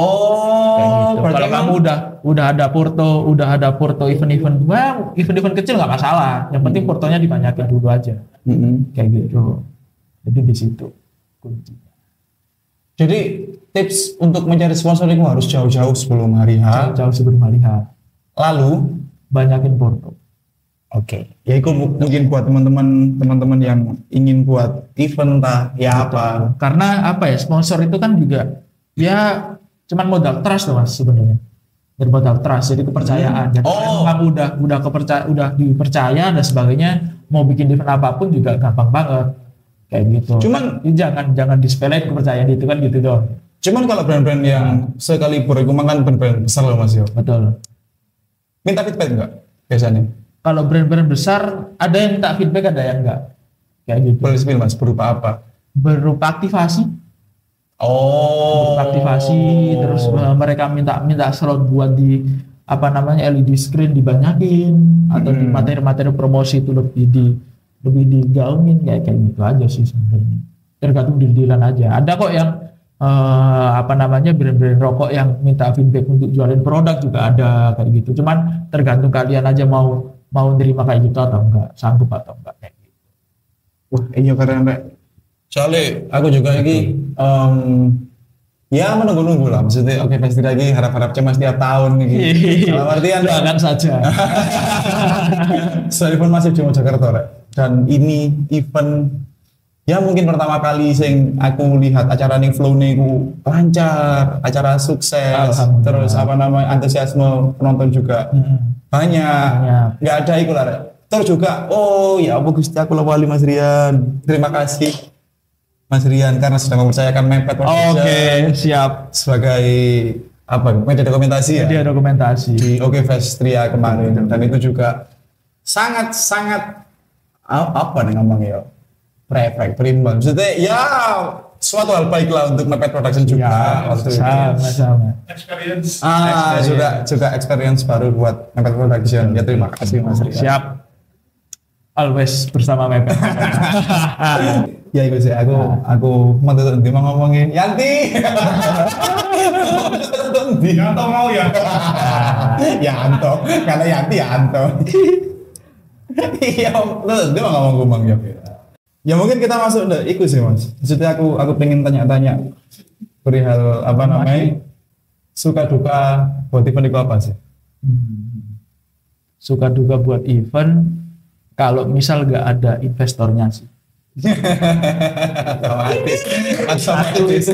Oh, gitu. Kalau kamu udah ada porto event-event, event-event kecil nggak masalah. Yang penting portonya dibanyakin dulu aja. Kayak gitu. Jadi di situ kuncinya. Jadi tips untuk mencari sponsor itu harus jauh-jauh sebelum hari H. Jauh sebelum hari H. Lalu banyakin porto. Oke. Ya itu mungkin buat teman-teman yang ingin buat event ya. Betul. Apa. Karena apa ya, sponsor itu kan juga ya cuman modal trust tuh Mas sebenarnya. Dari modal trust, jadi kepercayaan. Jadi kamu udah dipercaya dan sebagainya, mau bikin event apapun juga gampang banget. Kayak gitu. Cuman jangan disepelein kepercayaan itu kan gitu dong. Cuman kalau brand-brand yang sekaliber itu kan brand-brand besar loh Mas yo. Betul. Minta feedback enggak biasanya? Kalau brand-brand besar ada yang minta feedback, ada yang enggak. Kayak gitu. Boleh spill Mas, berupa apa? Berupa aktivasi. Berupa aktivasi, terus mereka minta slot buat di LED screen dibanyakin, atau di materi-materi promosi itu lebih digaungin, kayak gitu aja sih sebenarnya. Tergantung deal-dealan aja. Ada kok yang brand-brand rokok yang minta feedback untuk jualin produk juga ada kayak gitu. Cuman tergantung kalian aja mau nerima kayak gitu atau enggak, sanggup atau enggak kayak gitu. Wah, ini keren Rek. Soalnya aku juga lagi ya menunggu-nunggu lah, maksudnya Oke Fest lagi harap-harap cuma setiap tahun gitu. Dalam artian doakan saja. So event masif di Mojokerto Rek. Dan ini event ya mungkin pertama kali sing aku lihat acara ning flow niku lancar, acara sukses, terus antusiasme penonton juga banyak. Nggak ada iku lah Rek. Terus juga oh ya apa Gusti aku lawali Mas Rian. Terima kasih Mas Rian karena sudah mempercayakan Mepet siap sebagai media dokumentasi di Oke Fest Ria kemarin, dan itu juga sangat ngomongnya berimbang. Maksudnya ya suatu hal baik lah untuk Mepet Production juga. Sama. Experience. Juga experience baru buat Mepet Production. Ya terima kasih Mas Rian. Siap. Always bersama Mepet. Ya itu sih aku mau ngomongin Yanti. Yanto mau ya. Yanto, karena Yanti Yanto. Iya, dia mau ngomong ya. Ya mungkin kita masuk ikut sih Mas. Maksudnya aku pengen tanya-tanya perihal suka duka buat event itu apa sih? Suka duka buat event kalau misal gak ada investornya sih. Otomatis.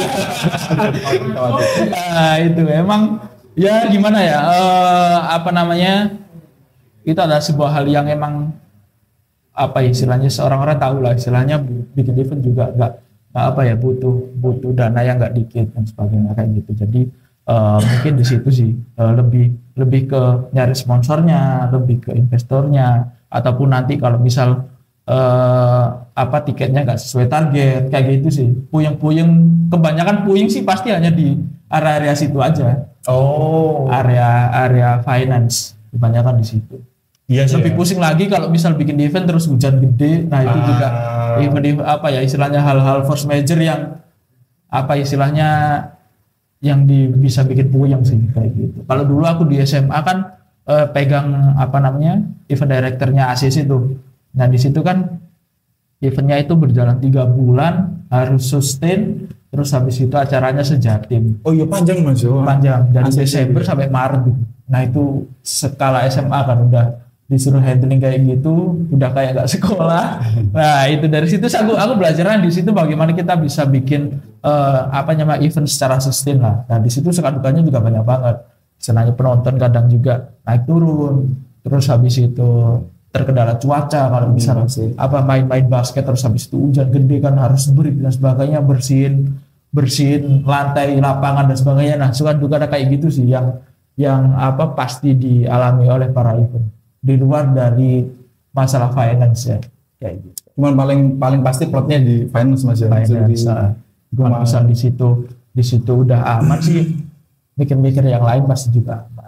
Itu emang ya gimana ya, itu adalah sebuah hal yang emang apa ya, istilahnya orang-orang tahu lah istilahnya bikin event juga nggak apa ya, butuh dana yang nggak dikit dan sebagainya kayak gitu. Jadi mungkin di situ sih lebih ke nyari sponsornya, lebih ke investornya, ataupun nanti kalau misal apa tiketnya nggak sesuai target kayak gitu sih. Puyeng kebanyakan puyeng sih pasti hanya di area situ aja. Oh, Area finance kebanyakan di situ. iya sih. Lebih pusing lagi kalau misal bikin event terus hujan gede. Nah itu juga event apa ya istilahnya hal-hal force major yang apa istilahnya yang bisa bikin puyeng sih kayak gitu. Kalau dulu aku di SMA kan pegang apa namanya event directornya ACC itu. Nah di situ kan eventnya itu berjalan 3 bulan, harus sustain, terus habis itu acaranya sejatim. Oh iya panjang Mas yo. Panjang dari ACC Desember sampai Maret gitu. Nah itu skala SMA kan udah disuruh handling kayak gitu, udah kayak gak sekolah. Nah itu dari situ aku belajaran di situ bagaimana kita bisa bikin apa namanya event secara sustain lah. Nah di situ suka dukanya juga banyak banget. Senangnya penonton kadang juga naik turun, terus habis itu terkendala cuaca kalau misalnya apa main basket terus habis itu hujan gede kan harus break dan sebagainya, bersihin lantai lapangan dan sebagainya. Nah suka duka ada kayak gitu sih yang apa pasti dialami oleh para event di luar dari masalah finance ya kayak gitu. Cuman paling pasti plotnya di finance Mas ya. Bisa di situ udah aman sih, mikir-mikir yang lain pasti juga aman.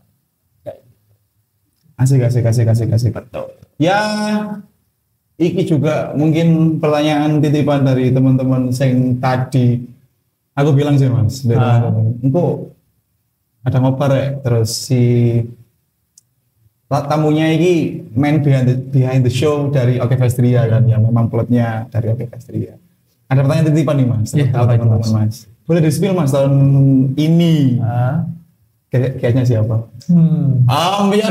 Asik. Betul. Ya, iki juga mungkin pertanyaan titipan dari teman-teman yang tadi aku bilang sih Mas, dari teman-teman. Engko ada ngoper ya, terus si tamunya ini main behind the show dari OK Festria kan, yang memang plotnya dari OK Festria. Ada pertanyaan titipan nih Mas, teman-teman Mas. Boleh di-spill Mas tahun ini? Kayaknya siapa? Ya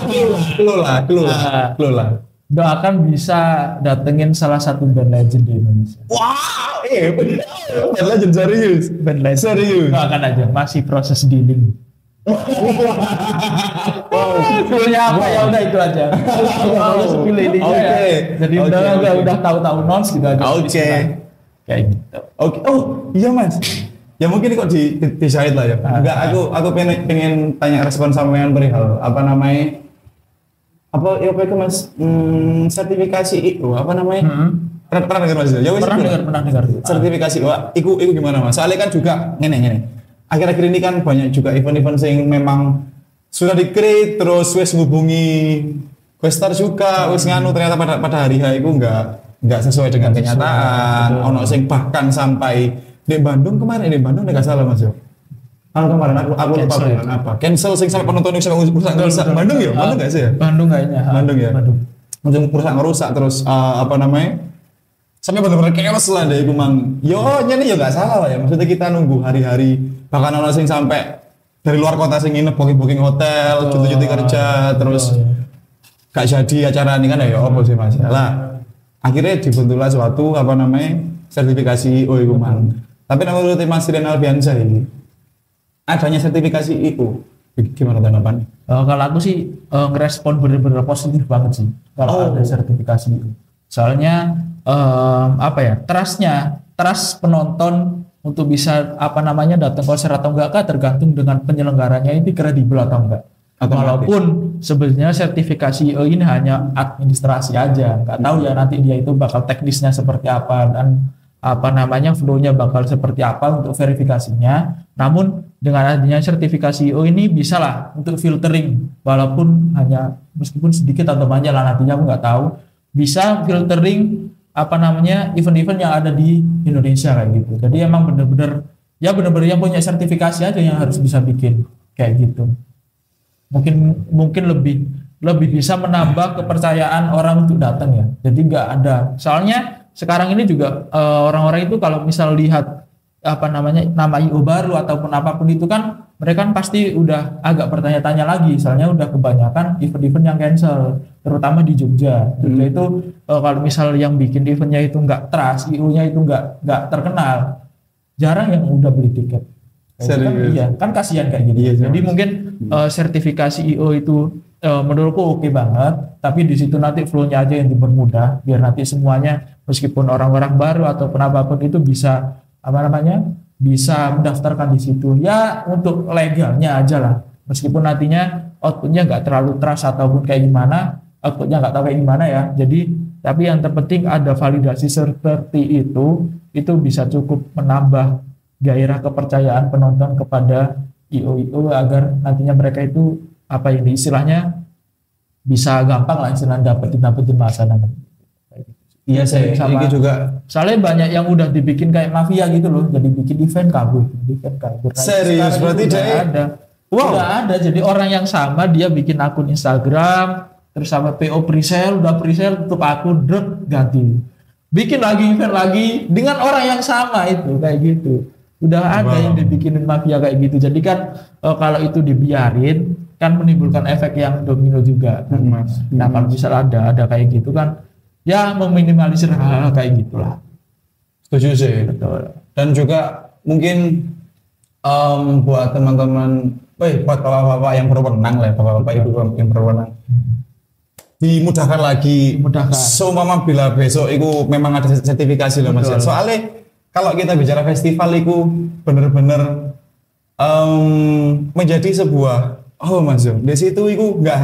clue lah. Doakan bisa datengin salah satu band legend di Indonesia. Wow, band legend serius. Band legend serius. Doakan aja, masih proses dealing. Cluenya apa ya udah itu aja. Kalau spill ini ya. Jadi udah tahu-tahu nons gitu aja. Oke. Kayak gitu. Oke. Oh, iya Mas. Ya mungkin kok di Syahid lah ya. Enggak, aku pengen tanya respon sampean perihal apa namanya? Apa ya itu Mas? Sertifikasi itu apa namanya? Pernah dengar Mas? Ya pernah dengar. Sertifikasi iku gimana Mas? Soalnya kan juga ngene. Akhir-akhir ini kan banyak juga event-event yang memang sudah di-create terus wis ngubungi Questar juga wis nganu ternyata pada hari H itu enggak sesuai dengan kenyataan. Ono sing bahkan sampai di Bandung kemarin nggak salah Mas yo. Kemarin aku lupa bulan apa. Cancel sing sampai penonton bisa rusak. Bandung ya? Bandung nggak sih ya? Bandung kayaknya. Bandung ya. Langsung ngerusak terus apa namanya? Sampai benar-benar chaos lah deh mang. Yo nyani ya nggak salah lah ya. Maksudnya kita nunggu hari-hari bahkan orang sing sampai dari luar kota sing nginep booking hotel, cuti kerja terus gak jadi acara ini kan ya apa sih Mas? Lah akhirnya dibentuklah suatu apa namanya? Sertifikasi iku mang. Tapi menurut Mas Rian Alfiansyah ini adanya sertifikasi itu gimana tanggapannya? Kalau aku sih ngerespon bener-bener positif banget sih kalau ada sertifikasi itu. Soalnya apa ya, trust penonton untuk bisa apa namanya datang konser atau enggak tergantung dengan penyelenggaranya ini kredibel atau enggak. Walaupun sebenarnya sertifikasi ini hanya administrasi aja, nggak tahu ya nanti dia itu bakal teknisnya seperti apa dan apa namanya flow-nya bakal seperti apa untuk verifikasinya. Namun dengan adanya sertifikasi ini bisa lah untuk filtering, walaupun hanya meskipun sedikit atau banyak lah nantinya aku nggak tahu, bisa filtering apa namanya event-event yang ada di Indonesia kayak gitu. Jadi emang bener-bener yang punya sertifikasi aja yang harus bisa bikin kayak gitu. Mungkin lebih bisa menambah kepercayaan orang untuk datang ya. Jadi nggak ada. Soalnya sekarang ini juga orang-orang itu kalau misal lihat apa namanya nama IO baru ataupun apapun itu kan mereka kan pasti udah agak bertanya-tanya lagi. Soalnya udah kebanyakan event-event yang cancel, terutama di Jogja. Jogja itu kalau misal yang bikin eventnya itu nggak trust, IO-nya itu nggak terkenal, jarang yang udah beli tiket. Kan, iya, kan kasihan kayak gitu. Iya, jadi mungkin sertifikasi IO itu menurutku oke banget, tapi di situ nanti flow-nya aja yang dipermudah biar nanti semuanya meskipun orang-orang baru ataupun apapun itu bisa apa namanya bisa mendaftarkan di situ ya untuk legalnya aja lah, meskipun nantinya outputnya nggak terlalu trust ataupun kayak gimana, outputnya nggak tahu kayak gimana ya. Jadi tapi yang terpenting ada validasi seperti itu bisa cukup menambah gairah kepercayaan penonton kepada IO agar nantinya mereka itu apa yang istilahnya bisa gampang lah istilahnya dapetin masa nanti. Iya sih, ini juga. Soalnya banyak yang udah dibikin kayak mafia gitu loh, jadi bikin event kabur. Nah, serius berarti ada. Wow. Udah ada, jadi orang yang sama dia bikin akun Instagram, terus sama PO presale, udah presale tutup akun, ganti. Bikin lagi event lagi dengan orang yang sama itu kayak gitu. Udah ada yang dibikinin mafia kayak gitu. Jadi kan kalau itu dibiarin kan menimbulkan efek yang domino juga. Nah kalau misalnya ada kayak gitu kan ya meminimalisir hal-hal kayak gitulah. Setuju sih. Betul. Dan juga mungkin buat teman-teman, buat bapak-bapak yang berwenang lah, bapak-bapak ibu yang berwenang, dimudahkan lagi. Seumpama bila besok itu memang ada sertifikasi loh Mas. Soalnya kalau kita bicara festival itu benar-benar menjadi sebuah Mas di situ itu nggak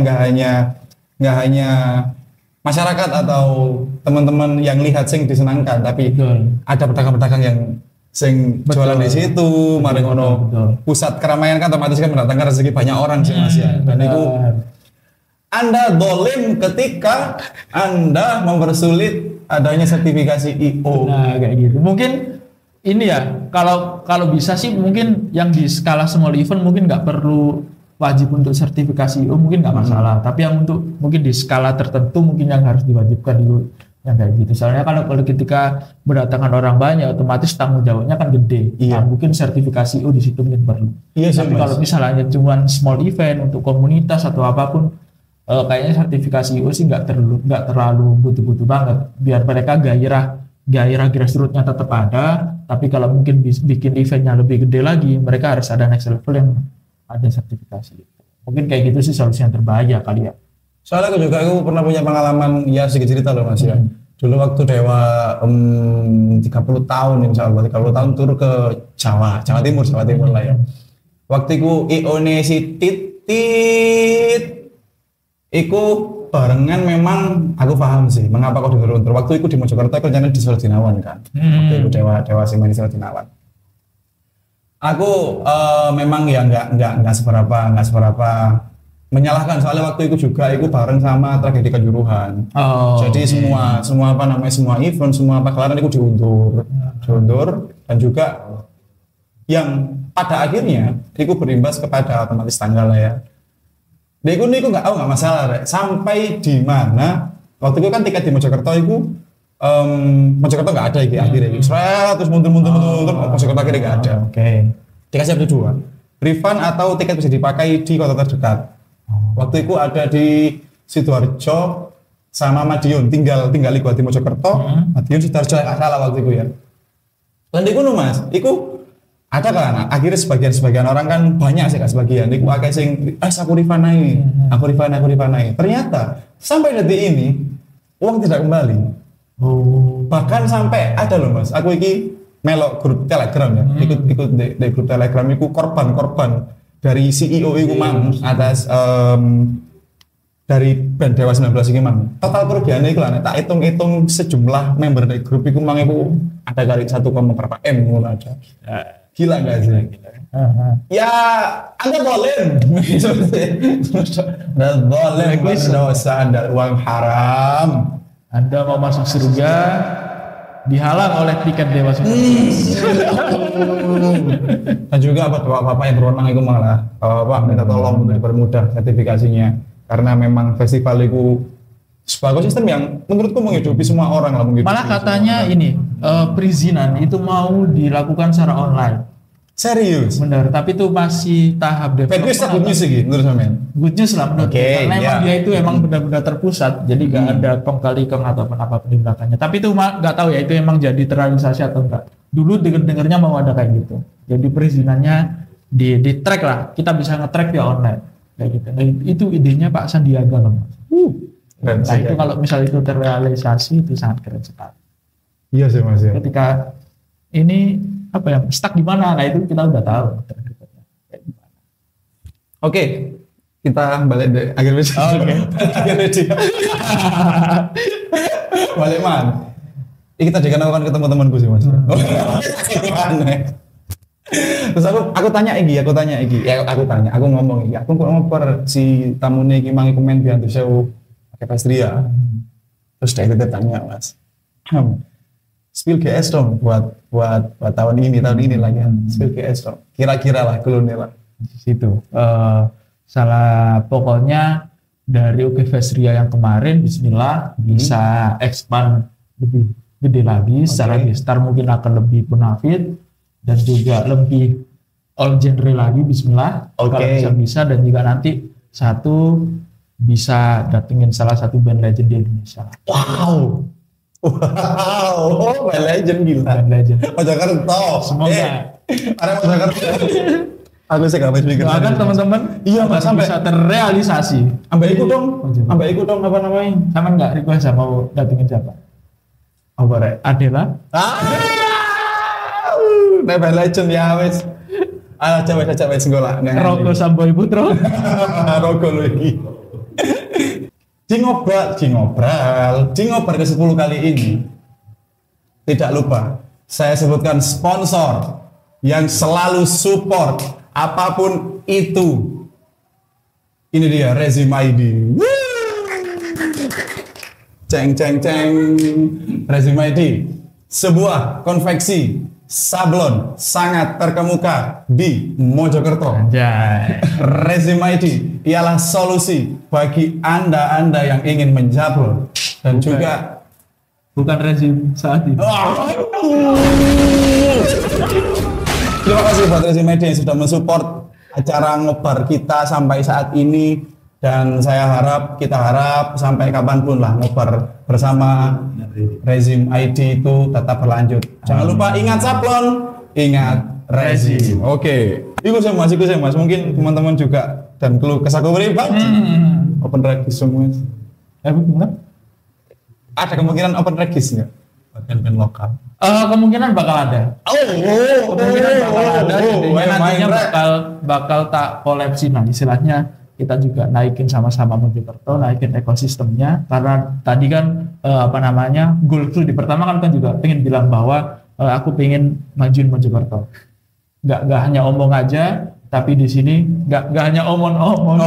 hanya masyarakat atau teman-teman yang lihat sing disenangkan, tapi ada pedagang-pedagang yang sing jualan di situ, mari ngono pusat keramaian kan otomatis kan mendatangkan rezeki banyak orang sih Mas ya. Dan itu Anda dolim ketika Anda mempersulit adanya sertifikasi IO. Nah kayak gitu. Mungkin ini ya kalau bisa sih mungkin yang di skala small event mungkin nggak perlu wajib untuk sertifikasi IO, mungkin nggak masalah. Tapi yang untuk mungkin di skala tertentu mungkin yang harus diwajibkan dulu yang kayak gitu. Soalnya kalau ketika berdatangan orang banyak otomatis tanggung jawabnya kan gede. Iya. Nah, mungkin sertifikasi IO di situ mungkin perlu. Iya, tapi kalau misalnya cuma small event untuk komunitas atau apapun kayaknya sertifikasi IO sih nggak terlalu butuh-butuh banget. Biar mereka gairah grassroots-nya tetap ada, tapi kalau mungkin bikin eventnya lebih gede lagi, mereka harus ada next level yang ada sertifikasi. Mungkin kayak gitu sih solusi yang terbaik ya kali ya. Soalnya aku pernah punya pengalaman ya sedikit cerita loh Mas ya. Dulu waktu Dewa 30 tahun insya Allah 30 tahun tur ke Jawa Timur lah ya. Waktu itu IO-ne si Titit iku barengan memang aku paham sih mengapa kok diturun. Waktu itu di Mojokerto aku rencana di Serdinawan kan. Waktu itu Dewa Simani Serdinawan. Aku memang ya nggak seberapa menyalahkan, soalnya waktu itu juga aku bareng sama tragedi Kanjuruhan. Jadi semua event, semua pagelaran itu diundur dan juga yang pada akhirnya itu berimbas kepada otomatis tanggal lah ya. Aku nggak masalah sampai di mana waktu itu kan tiket di Mojokerto itu Mojokerto nggak ada akhirnya terus mundur Mojokerto akhirnya nggak ada. Dikasih ada dua, refund atau tiket bisa dipakai di kota terdekat. Waktu itu ada di Sidoarjo sama Madiun, tinggal di Mojokerto, Madiun Sidoarjo nggak salah waktu itu ya. Dan itu Mas, itu ada kan akhirnya sebagian orang kan banyak sih sebagian itu akeh sing aku refund naik. Ternyata sampai detik ini uang tidak kembali. Bahkan sampai ada loh Mas, aku iki melok grup Telegram ya, ikut di grup Telegram itu korban dari CEO itu mang atas dari band Dewa 19 ini mang. Total kerugiannya itu lah, tak hitung sejumlah member dari grup itu mang itu ada kali 1, berapa M ngono ada. Gila nggak sih? Ya, Anda boleh, berdosa, Anda uang haram. Anda mau masuk surga dihalang oleh tiket Dewa 19. Dan juga bapak-bapak yang berwenang itu malah bapak minta tolong untuk dipermudah sertifikasinya karena memang festival itu sebuah sistem yang menurutku menghidupi semua orang lah. Malah katanya ini perizinan itu mau dilakukan secara online. Serius? Benar, tapi itu masih tahap development. Good news sih menurut saya. Good news lah menurut karena emang dia itu emang benar-benar terpusat, jadi nggak ada kong kali kong ataupun apapun di belakangnya. Tapi itu nggak tahu ya itu emang jadi terrealisasi atau enggak. Dulu dengernya mau ada kayak gitu. Jadi perizinannya di track lah, kita bisa nge-track via online. kayak gitu. Nah, itu idenya Pak Sandiaga loh. Keren Nah sih, itu ya. kalau misal itu terrealisasi itu sangat keren sekali. Iya sih Mas ya. Ketika ini apa ya stuck di mana, nah itu kita udah tahu. Oke, kita balik deh akhir video. Oke. Akhir video. Balik man. Ini kita dikenalkan ke teman-temanku sih Mas. Aneh. Terus aku tanya iki, aku ngomong iki, aku kok ngoper si tamune iki mangi komen biantu sewu pakai pastria. Terus dia tanya Mas, spill GS dong buat tahun ini lagi ya. Spill GS dong. Kira-kira lah kulune lah. Di situ salah pokoknya dari OK Festria yang kemarin Bismillah bisa expand lebih gede lagi secara gestar mungkin akan lebih bonafit dan juga lebih all genre lagi Bismillah kalau bisa dan juga nanti satu bisa datengin salah satu band legend di Indonesia. Wow, band legend gila. Band legend. Mojokerto. Semoga. Ada Mojokerto. Aku sih gak bisa mikir. Bahkan teman-teman iya Mas sampai bisa terrealisasi. Sampai ikut dong apa namanya? Sama nggak request mau datengin siapa? Apa rek? Adela. Band legend ya wes. Coba sekolah. Roko Samboy Putro. Roko lu iki. Jingobral ke 10 kali ini. Tidak lupa, saya sebutkan sponsor yang selalu support apapun itu. Ini dia Rezim ID. Ceng. Rezim ID. Sebuah konveksi sablon sangat terkemuka di Mojokerto. Anjay. Rezim ID ialah solusi bagi Anda yang ingin menjablon dan juga bukan rezim saat ini. Terima kasih buat Rezim ID yang sudah mensupport acara ngobar kita sampai saat ini dan kita harap sampai kapanpun lah ngobar bersama Rezim ID itu tetap berlanjut. Jangan lupa ingat sablon, ingat rezim. Oke. Iku sih Mas. Mungkin teman-teman juga dan kesaku pribadi. Open regis semua. Gimana? Ada kemungkinan open regis nggak? Band-band lokal. Kemungkinan bakal ada. Kemungkinan bakal ada. Jadinya nantinya bakal tak kolapsi. Nah istilahnya kita juga naikin sama-sama Mojokerto, naikin ekosistemnya. Karena tadi kan goal di pertama kan juga pengen bilang bahwa aku pengen majuin Mojokerto. Nggak hanya omong aja, tapi di sini nggak hanya omong,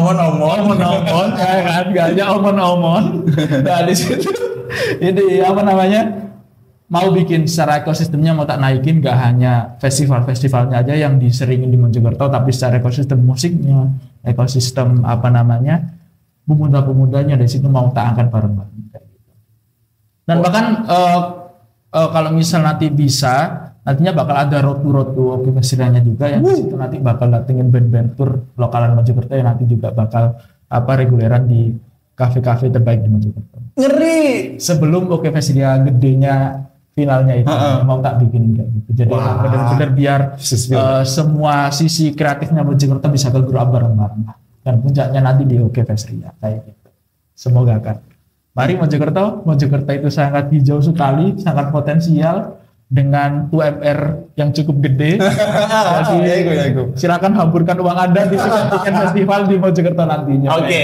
ya kan? Nggak hanya omong. Nah di situ ini mau bikin secara ekosistemnya mau tak naikin, nggak hanya festivalnya aja yang diseringin di Mojokerto, tapi secara ekosistem musiknya, ekosistem pemuda-pemudanya dari situ mau tak angkat bareng-bareng. Dan bahkan kalau misal nanti bisa, nantinya bakal ada road to OK Festivalnya juga yang di situ nanti bakal datengin band-band tour lokalan Mojokerto yang nanti juga bakal reguleran di kafe-kafe terbaik di Mojokerto. Ngeri. Sebelum OK Festival gedenya finalnya itu mau tak bikin kayak gitu. Jadi benar-benar biar semua sisi kreatifnya Mojokerto bisa kegerak bareng-bareng. Dan puncaknya nanti di OK Festival kayak gitu. Semoga kan. Mari Mojokerto itu sangat hijau sekali, sangat potensial dengan UMR yang cukup gede. Jadi silakan hamburkan uang Anda di tiket festival di Mojokerto nantinya. Oke.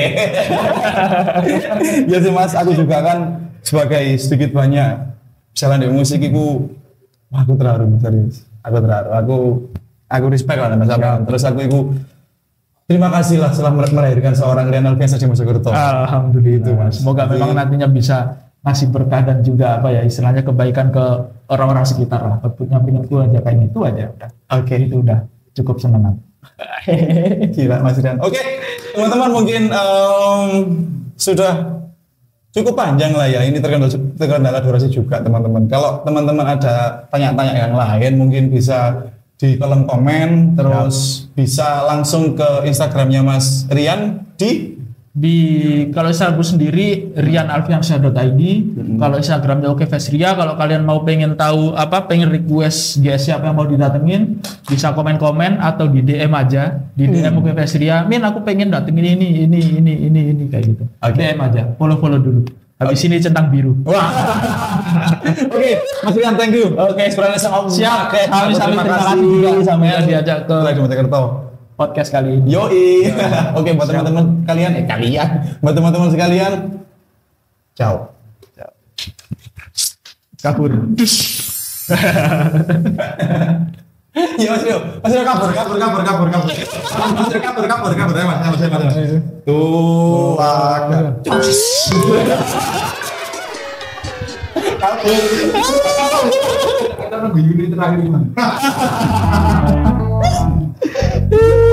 Ya sih Mas, aku juga kan sebagai sedikit banyak misalnya di musik aku terharu serius. Aku respect lah Mas sampean. Terus aku terima kasih lah setelah melahirkan seorang Rian Alfiansyah di Mojokerto. Alhamdulillah itu Mas. Semoga memang nantinya bisa ngasih berkah dan juga istilahnya kebaikan ke orang-orang sekitar lah. Penyampinganku aja kayak gitu aja udah. Oke, itu udah cukup senang. Gila Mas Rian. Oke, teman-teman mungkin sudah cukup panjang lah ya. Ini terkendala durasi juga teman-teman. Kalau teman-teman ada tanya-tanya yang lain mungkin bisa di kolom komen, terus bisa langsung ke Instagramnya Mas Rian di Kalau Instagram sendiri rianalfiansyah.id, kalau Instagramnya Oke Fesria. Kalau kalian mau pengen tahu pengen request guest siapa yang mau didatengin, bisa komen-komen atau di DM aja, di DM Oke Fesria. Min, aku pengen datengin ini kayak gitu. DM aja, follow dulu. Habis ini centang biru. Wah. Oke, Mas Rian, thank you. Oke, eksplorasi sama Siap. Kami terima kasih juga sama diajak ke Mojokerto podcast kali ini. Yoi. Oke, buat teman-teman kalian, buat teman-teman sekalian, ciao. Kabur. Iya Mas Rio kabur. Mas. Tuh, kita nunggu unit terakhir gimana?